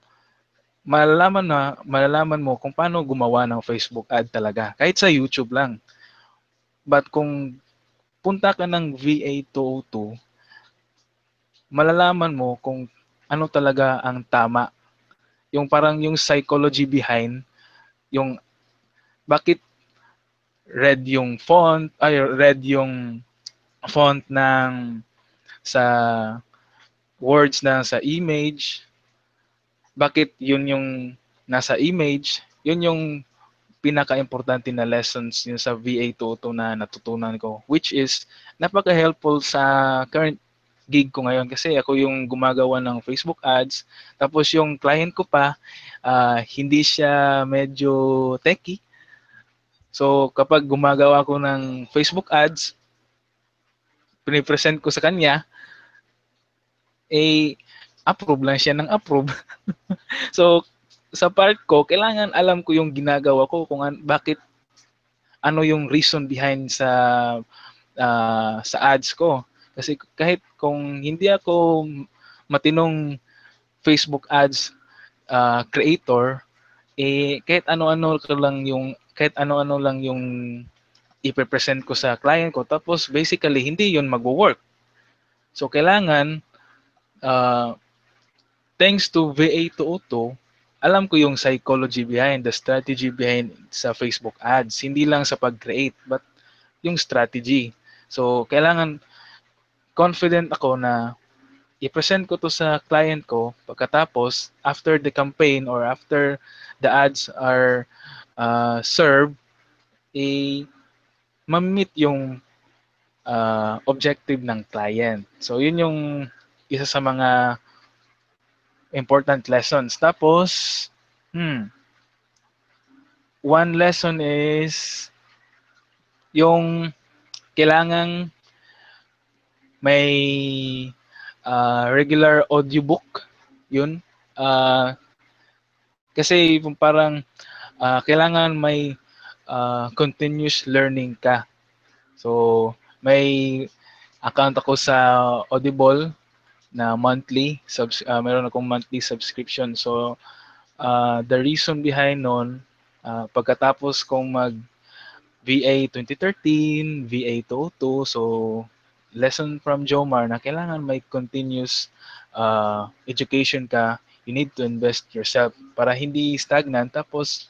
malalaman mo kung paano gumawa ng Facebook ad talaga. Kahit sa YouTube lang. But kung punta ka ng VA 202, malalaman mo kung ano talaga ang tama. Yung parang yung psychology behind, yung bakit red yung font ng sa words na sa image, bakit yun yung nasa image, yun yung pinaka-importante na lessons yun sa VA 202 na natutunan ko, which is napaka-helpful sa current gig ko ngayon kasi ako yung gumagawa ng Facebook ads, tapos yung client ko pa hindi siya medyo techy. So kapag gumagawa ko ng Facebook ads, pinipresent ko sa kanya, approve lang siya ng approve. So sa part ko, kailangan alam ko yung ginagawa ko kung bakit, ano yung reason behind sa ads ko. Kasi kahit kung hindi ako matinong Facebook ads creator, kahit ano-ano lang yung ipe-present ko sa client ko, tapos basically hindi yun magwo-work. So kailangan uh, thanks to VA202, alam ko yung psychology behind, the strategy behind sa Facebook ads. Hindi lang sa pag-create, but yung strategy. So, kailangan confident ako na i-present ko to sa client ko pagkatapos, after the campaign or after the ads are served, ma-meet yung objective ng client. So, yun yung isa sa mga important lessons. Tapos, one lesson is yung kailangang may regular audiobook. Yun. Kasi parang kailangan may continuous learning ka. So, may account ako sa Audible na meron akong monthly subscription. So, the reason behind nun, pagkatapos kong mag VA 2013, VA 202, so lesson from Jomar na kailangan may continuous education ka, you need to invest yourself para hindi stagnant, tapos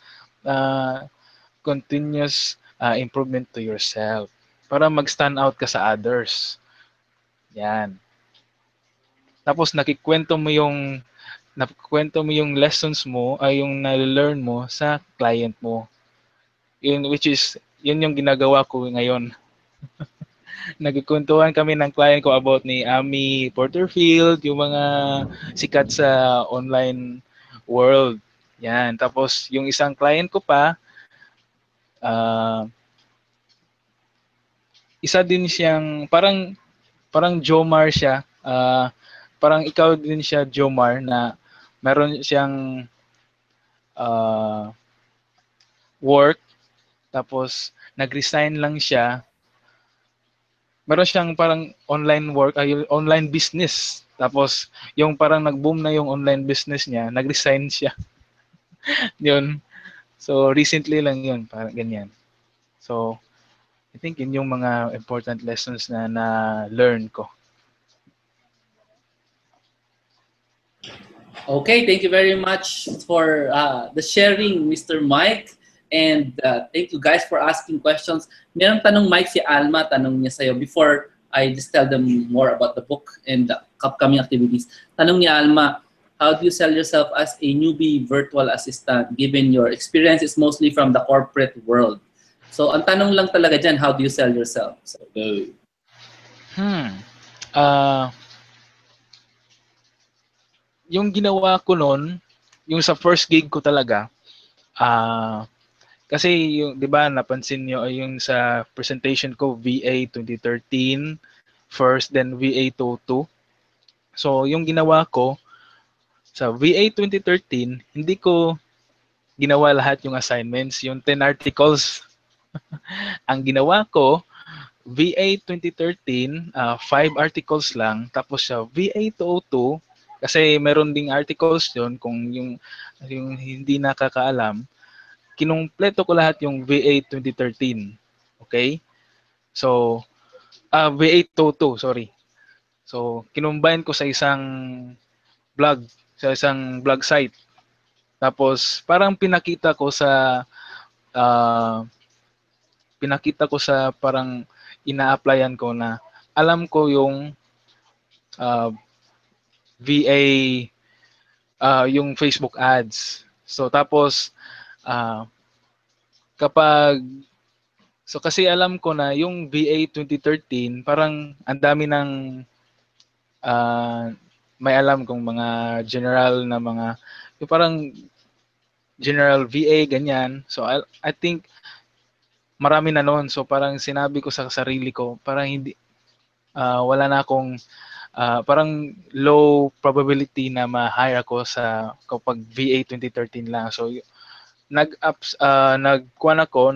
continuous improvement to yourself para mag-stand out ka sa others. Yan. Tapos nakikwento mo yung lessons mo ay yung na-learn mo sa client mo. Yun yung ginagawa ko ngayon. Nagkukwentuhan kami ng client ko about ni Amy Porterfield, yung mga sikat sa online world. Yan. Tapos yung isang client ko pa, uh, isa din siyang parang Jomar siya. Parang ikaw din siya, Jomar, na meron siyang uh, work, tapos nag-resign lang siya. Meron siyang parang online work, online business. Tapos yung parang nag-boom na yung online business niya, nag-resign siya. Yun. So recently lang yun, parang ganyan. So I think yun yung mga important lessons na na-learn ko. Okay, thank you very much for the sharing, Mr. Mike. And thank you guys for asking questions. Meron tanong Mike si Alma, tanong niya sa'yo before I just tell them more about the book and the upcoming activities. Tanong ni Alma, how do you sell yourself as a newbie virtual assistant given your experience is mostly from the corporate world? So ang tanong lang talaga dyan, how do you sell yourself? So go. Hmm. Ah, yung ginawa ko noon, yung sa first gig ko talaga, ah, kasi yung 'di ba napansin niyo ay yung sa presentation ko VA 2013 first then VA 22. So yung ginawa ko sa VA 2013, hindi ko ginawa lahat yung assignments, yung 10 articles. Ang ginawa ko VA 2013, 5 articles lang. Tapos sa VA 202, kasi meron ding articles yon kung yung hindi nakakaalam, kinumpleto ko lahat yung VA 2013. Okay? So, VA 22, sorry. So, kinumbine ko blog, sa isang blog site. Tapos, parang ah, pinakita ko sa parang ina-applyan ko na alam ko yung uh, VA, yung Facebook ads. So tapos uh, kapag kasi alam ko na yung VA 2013 parang ang dami ng uh, may alam kong mga general na mga yung parang general VA ganyan. So I think marami na noon. So parang sinabi ko sa sarili ko parang hindi wala na akong parang low probability na ma-hire ako sa kapag VA 2013 lang. So nagkuan ako,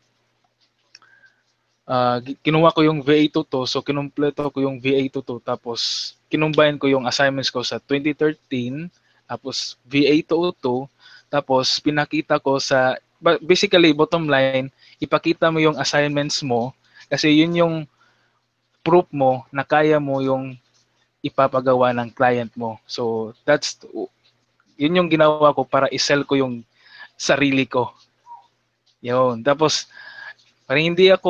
kinuha ko yung VA22, so kinumpleto ko yung VA22 tapos kinumbine ko yung assignments ko sa 2013 tapos VA202 tapos pinakita ko basically bottom line, ipakita mo yung assignments mo kasi yun yung proof mo na kaya mo yung ipapagawa ng client mo. So yun yung ginawa ko para i-sell ko yung sarili ko. Yun. Tapos parang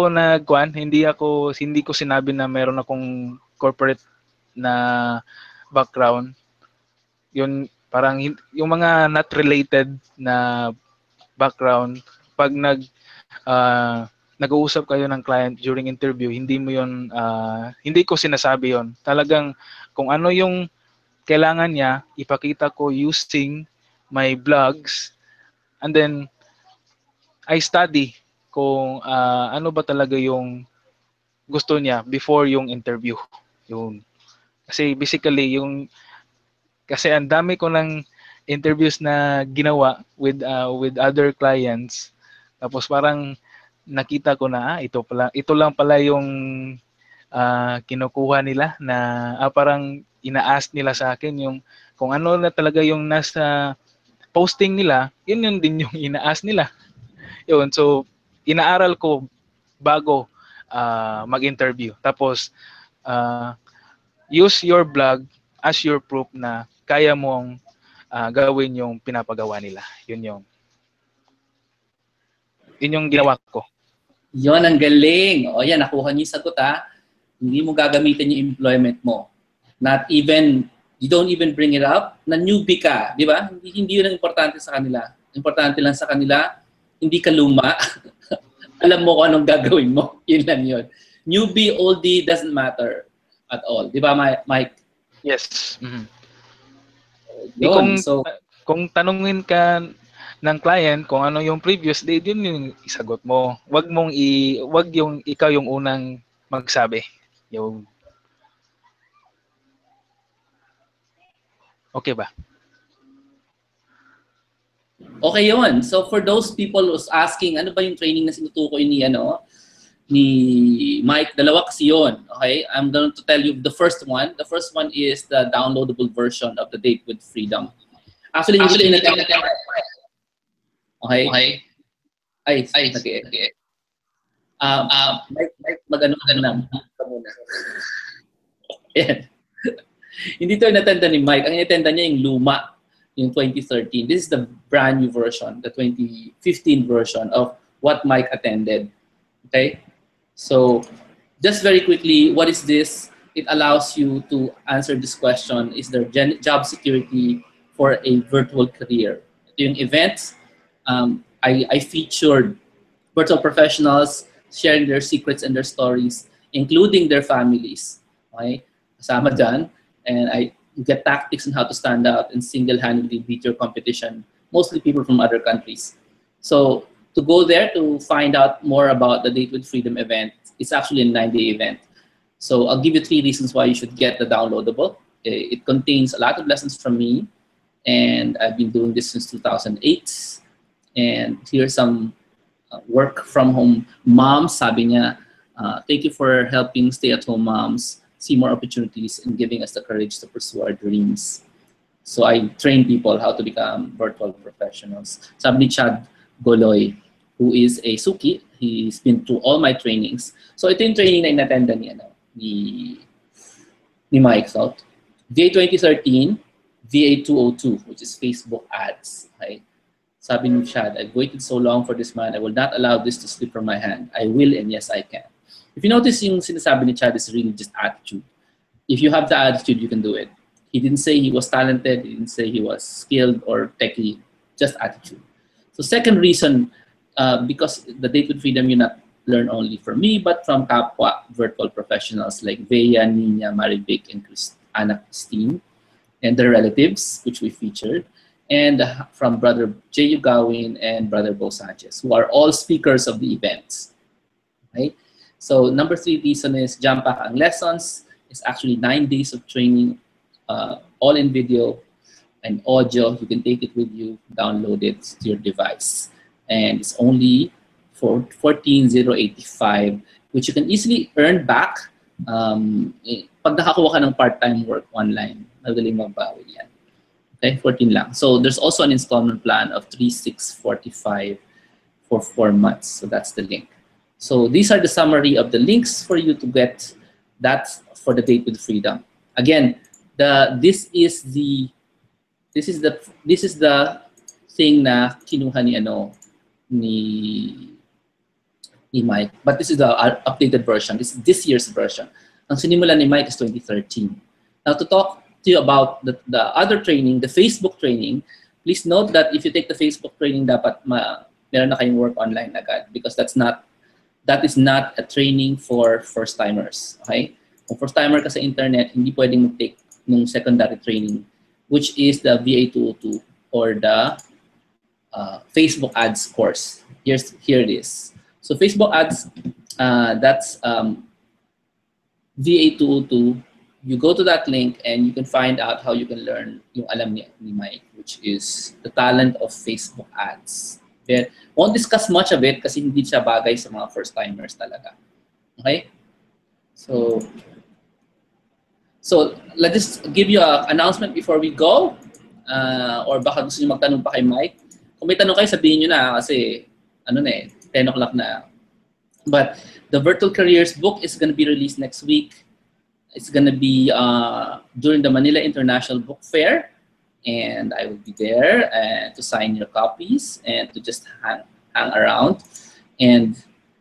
hindi ko sinabi na meron akong corporate na background. Yun parang yung mga not related na background pag nag-uusap kayo ng client during interview, hindi ko sinasabi yon. Talagang kung ano yung kailangan niya, ipakita ko using my blogs and then I study kung ano ba talaga yung gusto niya before yung interview. Yung kasi basically kasi ang dami ko ng interviews na ginawa with other clients. Tapos parang nakita ko na ito lang pala yung kinukuha nila na parang ina-ask nila sa akin yung kung ano na talaga yung nasa posting nila, yun din yung ina-ask nila. Yun, so inaaral ko bago mag-interview. Tapos use your blog as your proof na kaya mong gawin yung pinapagawa nila. Yun yung ginawa ko. Yon ang galing. O yan, nakuha niyo yung sagot ha. Hindi mo gagamitin yung employment mo. You don't even bring it up, na newbie ka, di ba? Hindi yun ang importante sa kanila. Importante lang sa kanila, hindi ka luma. Alam mo kung anong gagawin mo. Yun lang yun. Newbie, oldie, doesn't matter at all. Di ba, Mike? Yes. Mm-hmm. Yun. So, kung tanungin ka ng client kung ano yung previous day, yun yung isagot mo. Wag yung ikaw yung unang magsabi. Yung okay ba? okay yun. So for those people who's asking, ano ba yung training na sinutukoy ni Mike, dalawa kasi yun. Okay? I'm going to tell you the first one. The first one is the downloadable version of the Date with Freedom. Actually, hindi ko okay? Ay, okay. Mike, mag-ano ka muna. Yan. Hindi to inatenda ni Mike. Ang inatenda niya yung luma. in 2013. This is the brand new version, the 2015 version of what Mike attended. Okay, so just very quickly, what is this? It allows you to answer this question: is there job security for a virtual career? Yung events, I featured virtual professionals sharing their secrets and their stories, including their families. Okay, kasama dyan, and I get tactics on how to stand out and single-handedly beat your competition, mostly people from other countries. So to go there to find out more about the Date with Freedom event, it's actually a 9-day event. So I'll give you 3 reasons why you should get the downloadable. It contains a lot of lessons from me, and I've been doing this since 2008. And here's some work from home moms. Sabi niya, thank you for helping stay-at-home moms see more opportunities and giving us the courage to pursue our dreams. So I train people how to become virtual professionals. Sabi ni Chad Goloy, who is a Suki, he's been through all my trainings. So ito yung training na inattenda niya, ni Mike. So, VA 2013, VA 202, which is Facebook ads. Okay? Sabi ni Chad, I've waited so long for this man. I will not allow this to slip from my hand. I will, and yes, I can. If you notice, yung sinasabi ni Chad is really just attitude. If you have the attitude, you can do it. He didn't say he was talented. He didn't say he was skilled or techie. Just attitude. So second reason, because the Date with Freedom, you not learn only from me, but from kapwa virtual professionals like Vea, Nina, Marivic, and Anna Christine, and their relatives, which we featured, and from Brother J. Gawin and Brother Bo Sanchez, who are all speakers of the events. Right? So number 3 reason is jam-pack ang lessons. It's actually 9 days of training, all in video and audio. You can take it with you, download it to your device. And it's only for $14,085, which you can easily earn back pag nakakuha ka ng part-time work online. Madaling magbawi yan. Okay, 14 lang. So there's also an installment plan of $3,645 for 4 months. So that's the link. So these are the summary of the links for you to get that for the Date with Freedom. Again, this is the thing na kinuha ni Mike, but this is the updated version. This is this year's version. Ang sinimula ni Mike is 2013. Now to talk to you about the other training, the Facebook training, please note that if you take the Facebook training, dapat meron na kayong work online agad, because that is not a training for first-timers. Okay? Kung first-timer ka sa internet, hindi pwedeng mag-take ng secondary training, which is the VA 202 or the Facebook ads course. Here it is. So Facebook ads, that's VA 202. You go to that link and you can find out how you can learn yung alam ni Mike, which is the talent of Facebook ads. But won't discuss much of it kasi hindi siya bagay sa mga first-timers talaga. Okay? So let's just give you an announcement before we go. Or baka gusto niyo magtanong pa kay Mike. Kung may tanong kayo, sabihin niyo na kasi 10 o'clock na. But the Virtual Careers book is going to be released next week. It's going to be during the Manila International Book Fair. And I will be there to sign your copies and to just hang around. And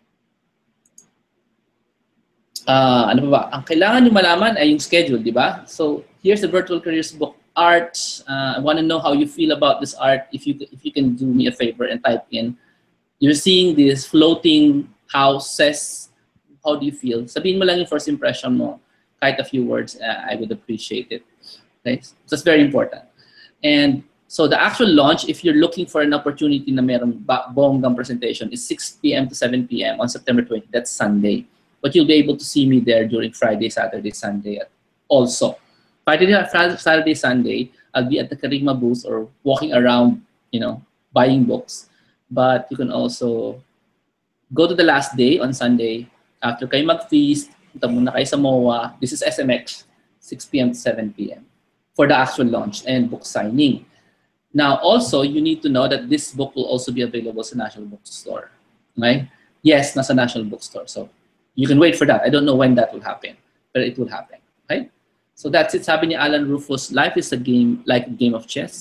ano pa ba? Ang kailangan nyo malaman ay yung schedule, di ba? So here's the Virtual Careers book, art. I want to know how you feel about this art. If you can do me a favor and type in, you're seeing these floating houses. How do you feel? Sabihin mo lang yung first impression mo. Kahit a few words, I would appreciate it. Okay? So that's very important. And so the actual launch, if you're looking for an opportunity na merong bonggang presentation, is 6 p.m. to 7 p.m. on September 20. That's Sunday. But you'll be able to see me there during Friday, Saturday, Sunday also. Friday, Saturday, Sunday, I'll be at the Karima booth or walking around, buying books. But you can also go to the last day on Sunday. After kayo mag-feast, punta muna kayo sa MOA. This is SMX, 6 p.m. to 7 p.m. for the actual launch and book signing. Now, also, you need to know that this book will also be available sa National Bookstore. Right? Yes, nasa National Bookstore. So you can wait for that. I don't know when that will happen, but it will happen. Right? So that's it. Sabi ni Alan Rufus, life is a game like a game of chess.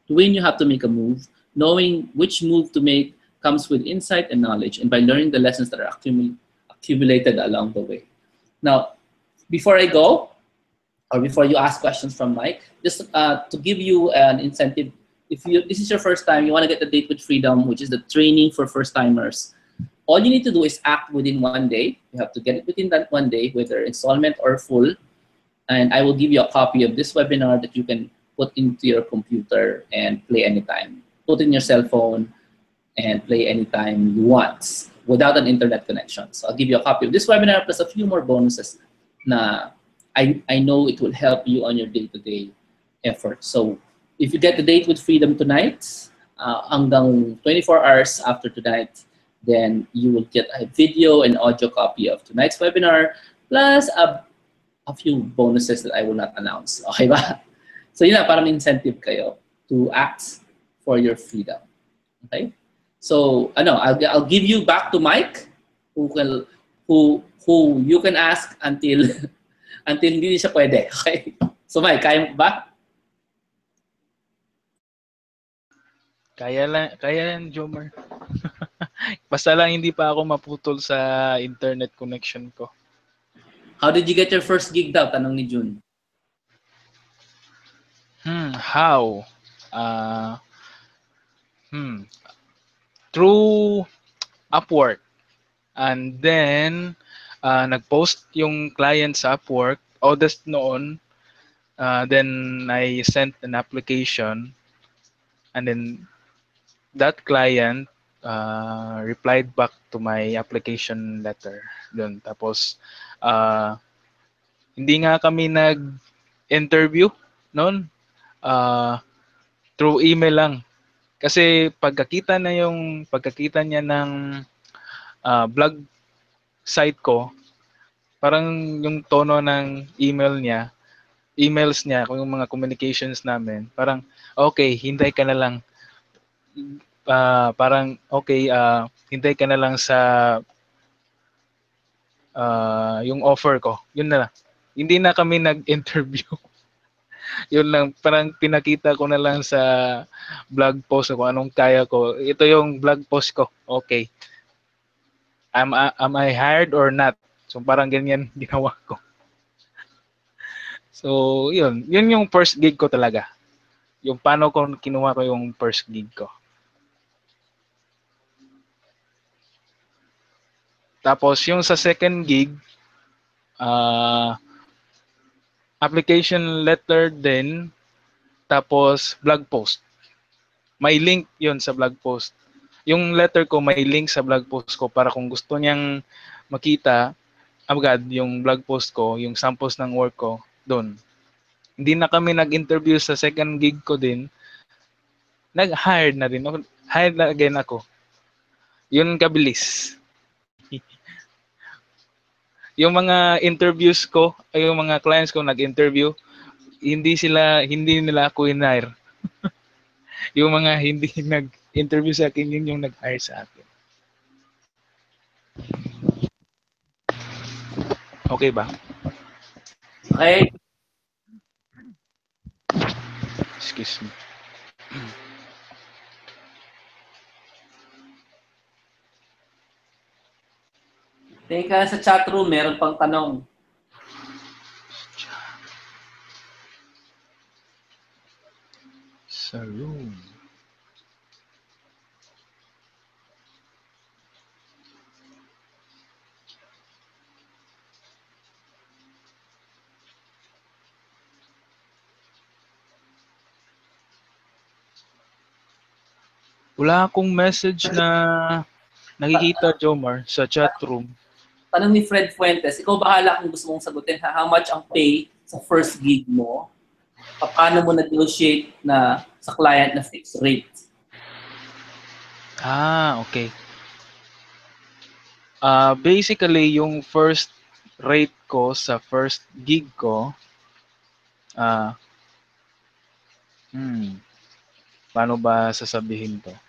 To win, you have to make a move. Knowing which move to make comes with insight and knowledge, and by learning the lessons that are accumulated along the way. Now, before I go, or before you ask questions from Mike, just to give you an incentive, if this is your first time, you want to get the Date with Freedom, which is the training for first timers. All you need to do is act within 1 day. You have to get it within that 1 day, whether installment or full. And I will give you a copy of this webinar that you can put into your computer and play anytime. Put in your cell phone and play anytime you want without an internet connection. So I'll give you a copy of this webinar plus a few more bonuses na I know it will help you on your day-to-day effort. So if you get the Date with Freedom tonight, hanggang 24 hours after tonight, then you will get a video and audio copy of tonight's webinar plus a few bonuses that I will not announce. Okay ba? So yun na, parang incentive kayo to act for your freedom. Okay? So I'll give you back to Mike, who you can ask until until hindi siya pwede. Okay? So Mike, kaya mo ba? Kaya yan, Jomar. Basta lang hindi pa ako maputol sa internet connection ko. How did you get your first gig daw? Tanong ni June. How? Through Upwork. And then, nag-post yung client sa Upwork. Oldest noon. Then, I sent an application. And then, that client replied back to my application letter. Doon. Tapos, hindi nga kami nag-interview noon. Through email lang. Kasi pagkakita niya ng blog site ko, parang yung tono ng emails niya, kung yung mga communications namin, parang okay, hintay ka na lang. Parang okay, hintay ka na lang sa yung offer ko. Yun na lang. Hindi na kami nag-interview. Yun lang, parang pinakita ko na lang sa blog post kung anong kaya ko. Ito yung blog post ko. Okay. Am I hired or not? So parang ganyan ginawa ko. So yun yung first gig ko talaga. Yung paano ko kinuha ko yung first gig ko. Tapos yung sa second gig, application letter din, tapos blog post. May link yun sa blog post. Yung letter ko may link sa blog post ko para kung gusto niyang makita agad yung blog post ko, yung samples ng work ko, doon. Hindi na kami nag-interview sa second gig ko din. Nag-hired na rin. Hired na again ako. Yun kabilis. Yung mga interviews ko, ay yung mga clients ko nag-interview, hindi nila ako in-hire. Yung mga hindi nag-interview sa akin, yun yung nag-hire sa akin. Okay ba? Okay. Excuse me. Teka, sa chat room, meron pang tanong. Sa room. Wala akong message na nakikita, Jomar, sa chat room. Tanong ni Fred Fuentes, ikaw bahala kung gusto mong sagutin. How much ang pay sa first gig mo? Paano mo negotiate na sa client na fixed rate? Okay. Basically, yung first rate ko sa first gig ko, paano ba sasabihin to?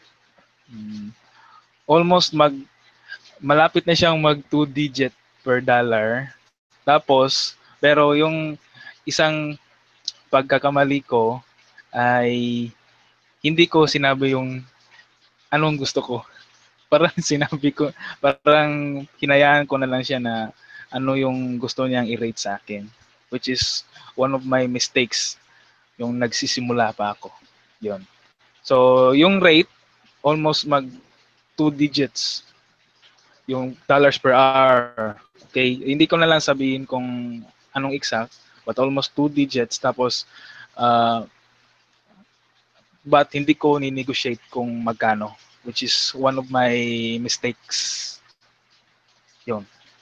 Almost malapit na siyang mag 2-digit per dollar. Tapos, pero yung isang pagkakamali ko ay hindi ko sinabi yung anong gusto ko. Parang sinabi ko, parang hinayaan ko na lang siya na ano yung gusto niyang i-rate sa akin. Which is one of my mistakes yung nagsisimula pa ako. Yun. So, yung rate, almost mag 2 digits yung dollars per hour. Okay, hindi ko na lang sabihin kung anong exact, but almost 2 digits. Tapos, uh, but hindi ko ni-negotiate kung magkano, which is one of my mistakes. Yun.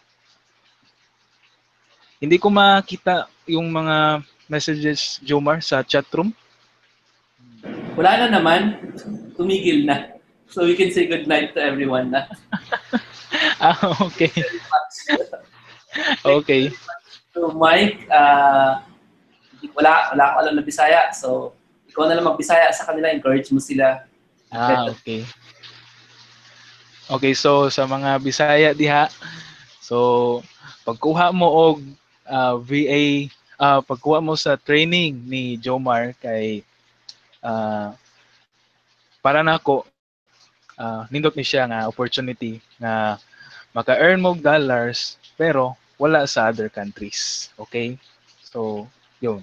Hindi ko makita yung mga messages, Jomar, sa chat room. Wala na naman. Tumigil na. So we can say good night to everyone na. Okay. Very much. Thank you Okay. very much to Mike. Wala ako alam na Bisaya. So ikaw na lang mag-Bisaya sa kanila. Encourage mo sila. Better. Okay. Okay, so sa mga Bisaya diha, so pagkuha mo og VA, pagkuha mo sa training ni Jomar kay ah, para nako nindot ni siya nga opportunity nga maka-earn mo dollars pero wala sa other countries. Okay? So, yun.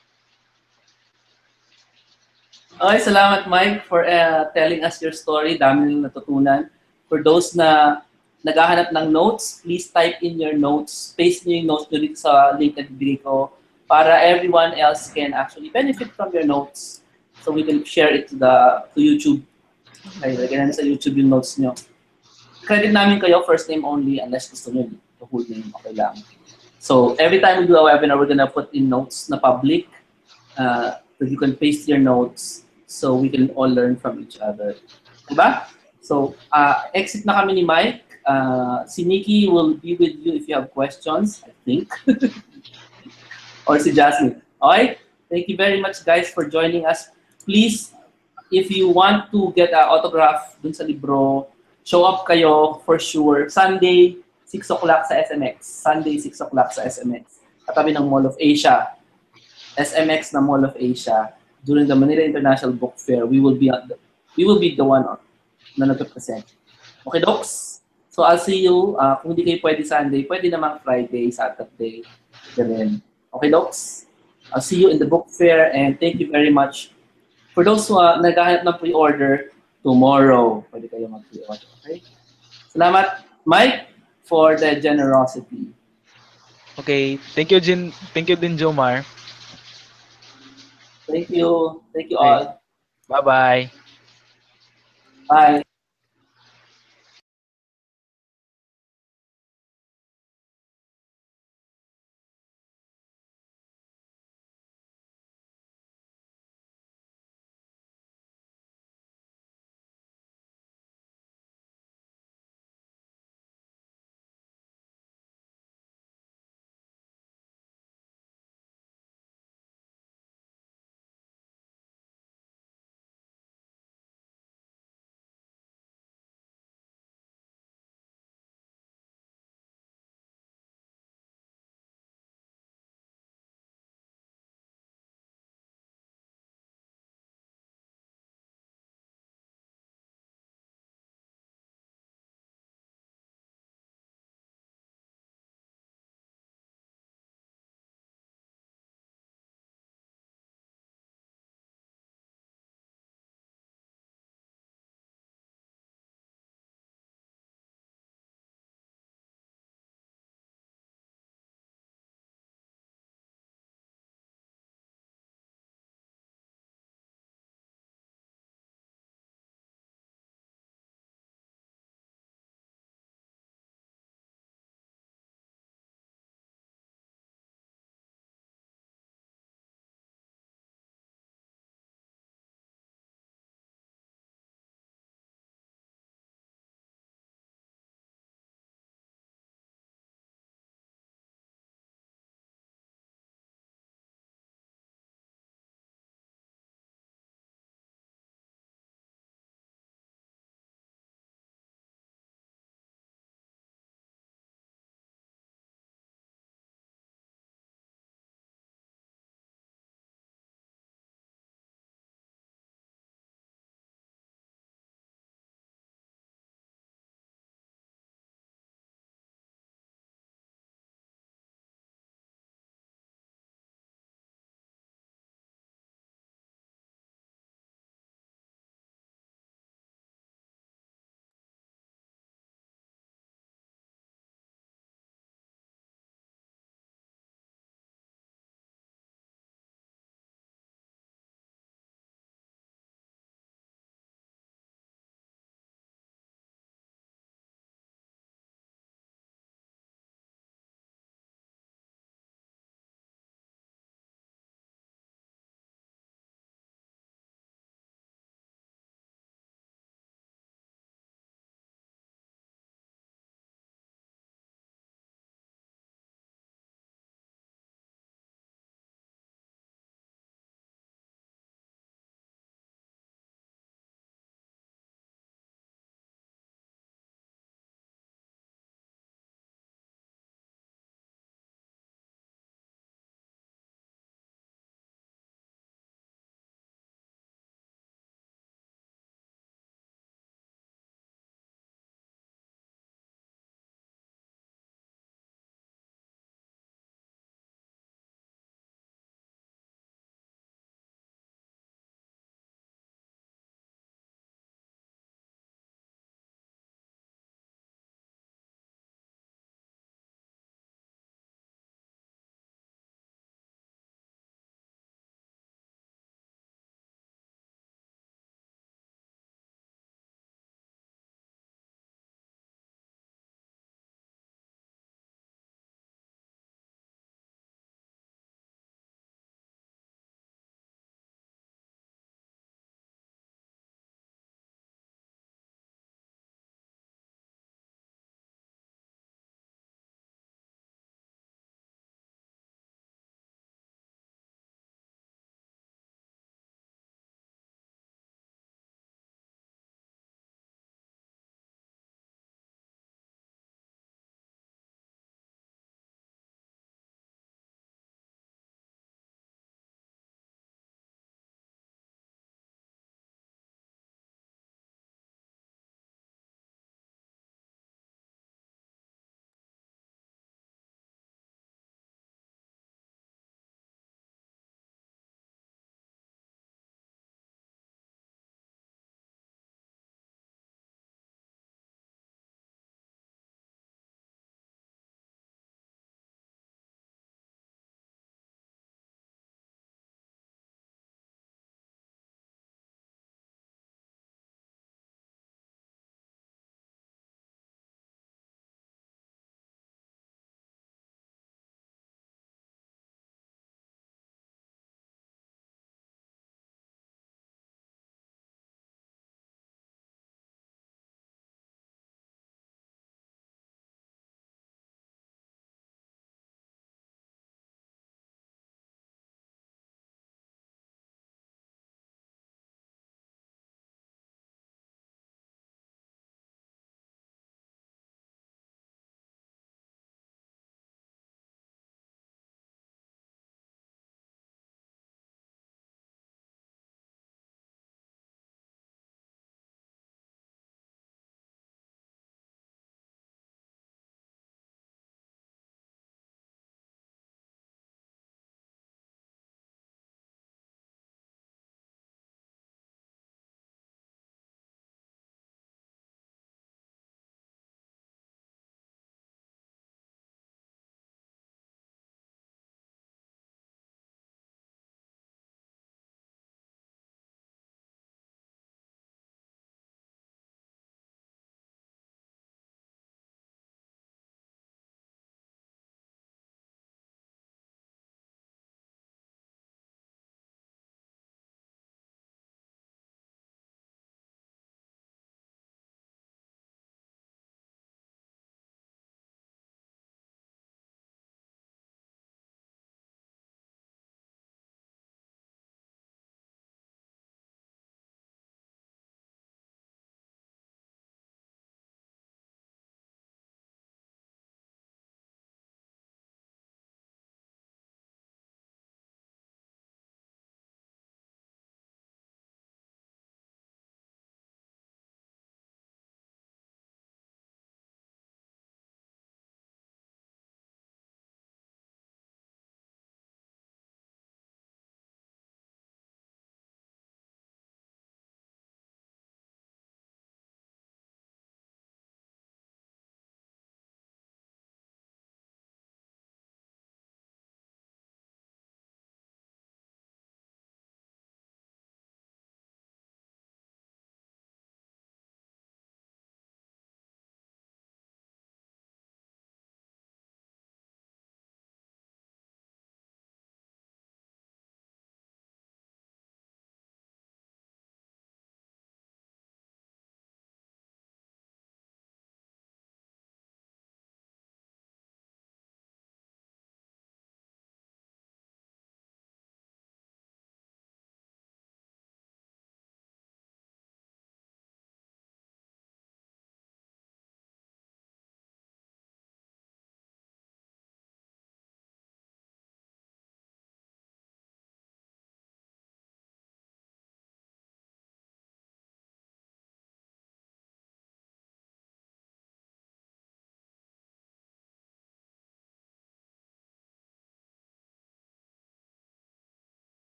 Okay, salamat Mike for telling us your story. Dami nang natutunan. For those na naghahanap ng notes, please type in your notes. Paste niyo yung notes nyo dito sa link na bibigay ko para everyone else can actually benefit from your notes. So we can share it to YouTube. Okay, lagyan namin sa YouTube yung notes nyo. Credit namin kayo, first name only, unless gusto nyo the whole name, okay lang. So every time we do a webinar, we're gonna put in notes na public. So you can paste your notes so we can all learn from each other. Diba? So, exit na kami ni Mike. Si Nikki will be with you if you have questions, I think. Or si Jasmine. Okay? Thank you very much, guys, for joining us. Please, if you want to get an autograph dun sa libro, show up kayo for sure. Sunday, 6 o'clock sa SMX. Sunday, 6 o'clock sa SMX. Katabi ng Mall of Asia. SMX na Mall of Asia during the Manila International Book Fair. We will be the one na nagpe-present. Okay, docs? So I'll see you. Kung hindi kayo pwede Sunday, pwede namang Friday, Saturday. Ganun. Okay, docs? I'll see you in the book fair and thank you very much. For those who naghahanap ng pre-order, tomorrow, pwede kayo mag-pre-order. Okay? Salamat, Mike, for the generosity. Okay, thank you Jin, thank you din Jomar. Thank you. Thank you Okay. all. Bye-bye. Bye.